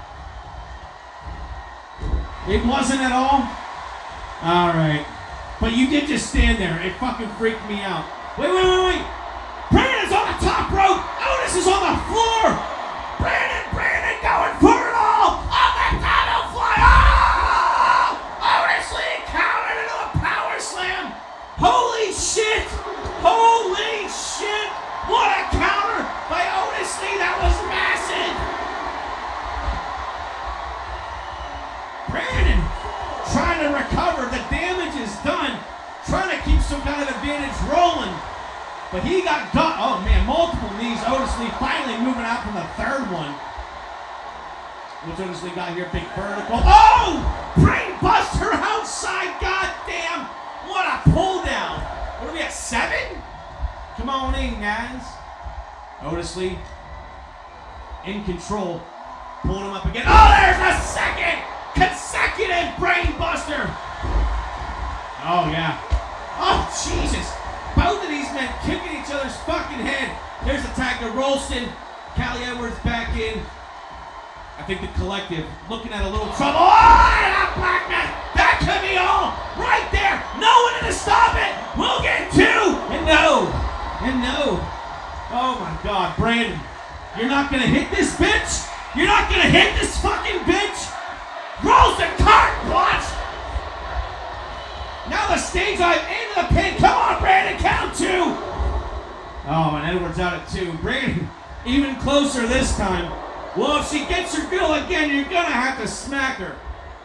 It wasn't at all? Alright. But you did just stand there. It fucking freaked me out. Wait, wait, wait, wait! Brandon's on the top rope! Otis is on the floor! Brandon, Brandon going for it all! On the tunnel fly! Oh! Otis Lee countered into a power slam! Holy shit! Holy shit! What a counter by Otis Lee! That was massive! Brandon trying to recover. The damage is done. Trying to keep some kind of advantage rolling. But he got got. Oh man, multiple knees. Otis Lee finally moving out from the third one. What's Otis Lee got here? Big vertical. Oh! Brain buster outside. God damn. What a pull down. What are we at? Seven? Come on in, guys. Otis Lee in control. Pulling him up again. Oh, there's a second consecutive brain buster. Oh yeah. Oh Jesus. Both of these men kicking each other's fucking head. There's a tag to Rolston. Callie Edwards back in. I think the collective looking at a little trouble. Oh, that Black Man. That could be all right there. No one to stop it. We'll get two. And no. And no. Oh my God, Brandon. You're not going to hit this bitch? You're not going to hit this fucking bitch? Rolston cart watch. Now the stage dive into the pin. Come on, Brandon, count two. Oh, and Edwards out at two. Brandon even closer this time. Well, if she gets her bill again, you're gonna have to smack her.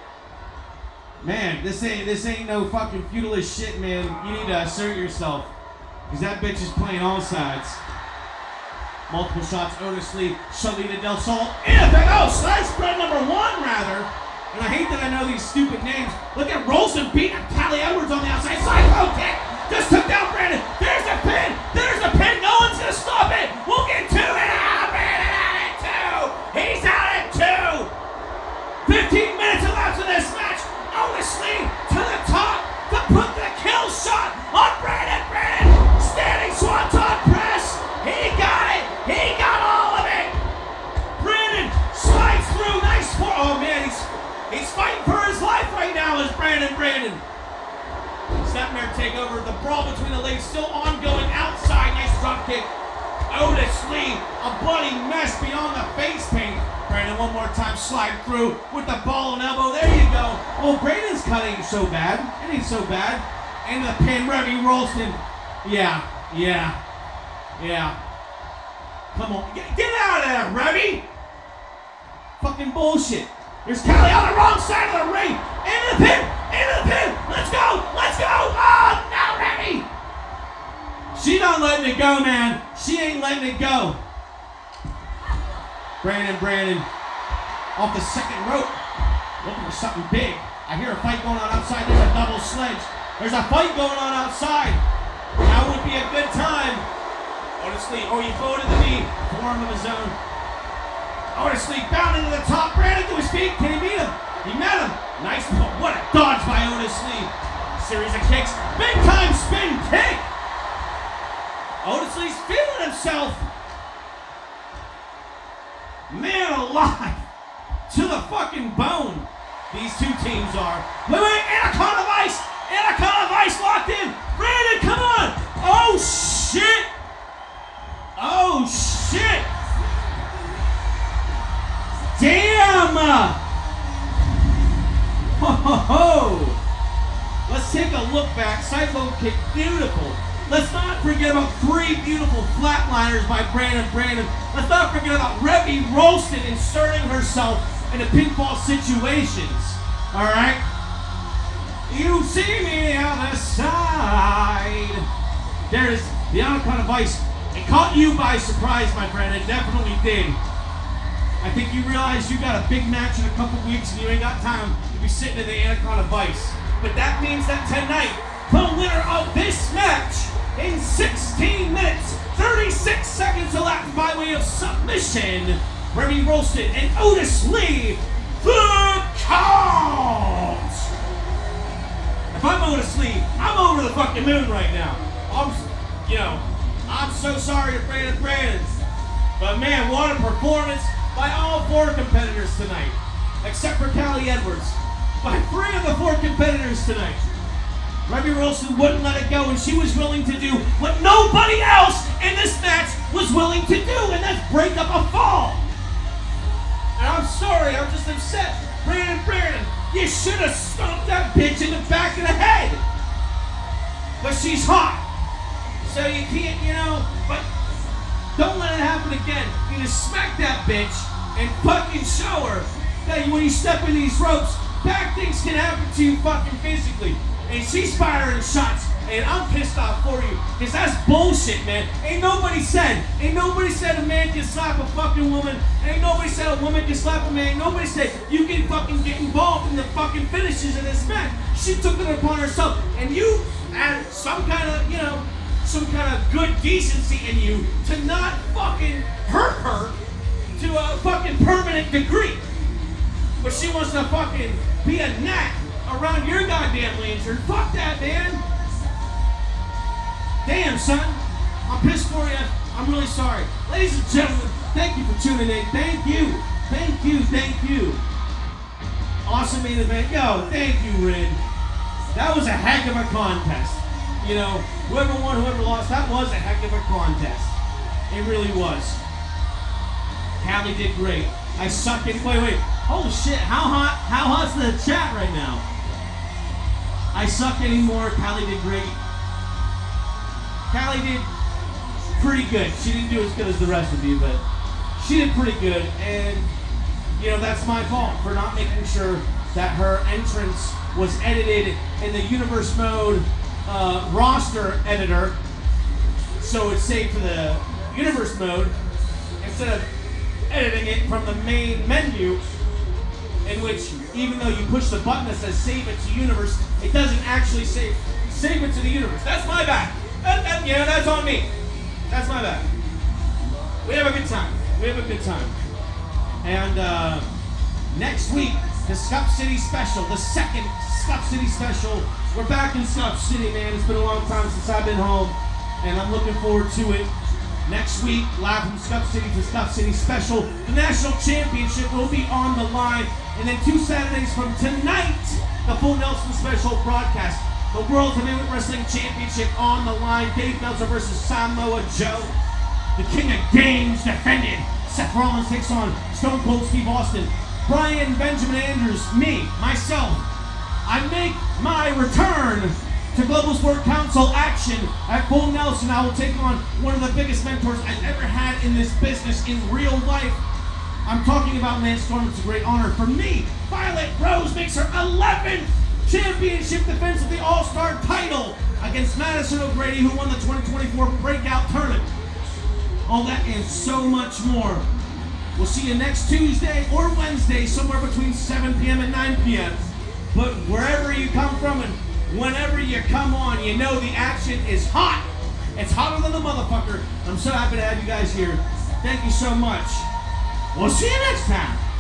Man, this ain't this ain't no fucking feudalist shit, man. You need to assert yourself, cause that bitch is playing all sides. Multiple shots. Otis Lee, Shalita Del Sol. Oh, slice spread number one, rather. And I hate that I know these stupid names. Look at Rolston beating Callie Edwards on the outside. Psycho kick. Just took down Brandon. There's the pin. There's the pin. No one's going to stop it. We'll get two. And out. Brandon out at two. He's out at two. fifteen minutes elapsed in this match. Otis Lee to the top to put the kill shot on Brandon. Brandon standing swats on Brandon. takeover. The brawl between the legs still ongoing outside. Nice drop kick. Otis Lee, a bloody mess beyond the face paint. Brandon one more time slide through with the ball and elbow. There you go. Oh, Brandon's cut ain't so bad. It ain't so bad. Into the pin, Reby Rolston. Yeah, yeah, yeah. Come on, get, get out of there, Reby. Fucking bullshit. There's Callie on the wrong side of the ring. Into the pin, into the pin. Let's go, let's go. Oh, no, Reby. She not letting it go, man. She ain't letting it go. Brandon, Brandon, off the second rope, looking for something big. I hear a fight going on outside. There's a double sledge. There's a fight going on outside. Now would be a good time. Otis Lee, oh, you throw it in the knee. Forearm of his own. Otis Lee bounding to the top. Brandon to his feet. Can he beat him? He met him. Nice. Oh, what a dodge by Otis Lee. Series of kicks. Big time spin kick. Otis Lee's feeling himself. Man alive. To the fucking bone. These two teams are. Wait, wait, Anaconda Vice. Anaconda Vice locked in. Brandon, come on. Oh, shit. Oh, shit. Damn. Ho, ho, ho. Let's take a look back. Cyclone kick, beautiful. Let's not forget about three beautiful flatliners by Brandon Brandon. Let's not forget about Reby Rolston inserting herself into pinfall situations. All right? You see me on the side. There is the Anaconda Vice. It caught you by surprise, my friend. It definitely did. I think you realize you got a big match in a couple weeks and you ain't got time to be sitting in the Anaconda Vice. But that means that tonight, the winner of this match, in sixteen minutes, thirty-six seconds elapsed by way of submission, Reby Rolston and Otis Lee, the count! If I'm Otis Lee, I'm over the fucking moon right now. I'm, you know, I'm so sorry to Brandon Brandon. But man, what a performance by all four competitors tonight. Except for Callie Edwards. By three of the four competitors tonight. Reby Rolston wouldn't let it go, and she was willing to do what nobody else in this match was willing to do, and that's break up a fall. And I'm sorry, I'm just upset. Brandon, Brandon, you should have stomped that bitch in the back of the head. But she's hot, so you can't, you know, but don't let it happen again. You need to smack that bitch and fucking show her that when you step in these ropes, bad things can happen to you fucking physically. And she's firing shots, and I'm pissed off for you, because that's bullshit, man. Ain't nobody said, ain't nobody said a man can slap a fucking woman, ain't nobody said a woman can slap a man, ain't nobody said you can fucking get involved in the fucking finishes of this match. She took it upon herself, and you had some kind of, you know, some kind of good decency in you to not fucking hurt her to a fucking permanent degree. But she wants to fucking be a gnat around your goddamn lantern. Fuck that, man. Damn, son. I'm pissed for you. I'm really sorry. Ladies and gentlemen, thank you for tuning in. Thank you. Thank you. Thank you. Awesome main event. Yo, thank you, Rin. That was a heck of a contest. You know, whoever won, whoever lost, that was a heck of a contest. It really was. Callie did great. I suck in. Wait, wait. Holy shit. How hot? How hot's the chat right now? I suck anymore. Callie did great. Callie did pretty good. She didn't do as good as the rest of you, but she did pretty good. And, you know, that's my fault for not making sure that her entrance was edited in the Universe Mode uh, roster editor. So it's saved to the Universe Mode instead of editing it from the main menu, in which, even though you push the button that says save it to universe, it doesn't actually save save it to the universe. That's my bad. That, that, you know, that's on me. That's my bad. We have a good time. We have a good time. And uh, next week, the Scuff City special, the second Scuff City special. We're back in Scuff City, man. It's been a long time since I've been home, and I'm looking forward to it. Next week, live from Scuff City to Scuff City special. The national championship will be on the line. And then two Saturdays from tonight, the full Nelson special broadcast. The World Heavyweight Wrestling Championship on the line. Dave Meltzer versus Samoa Joe. The King of Games defended. Seth Rollins takes on Stone Cold Steve Austin. Brian Benjamin Andrews, me, myself. I make my return to Global Sport Council action at Full Nelson. I will take on one of the biggest mentors I've ever had in this business in real life. I'm talking about Lance Storm. It's a great honor for me. Violet Rose makes her eleventh championship defense of the All-Star title against Madison O'Grady, who won the twenty twenty-four Breakout Tournament. All that and so much more. We'll see you next Tuesday or Wednesday, somewhere between seven p m and nine p m But wherever you come from and whenever you come on, you know the action is hot. It's hotter than a motherfucker. I'm so happy to have you guys here. Thank you so much. We'll see you next time.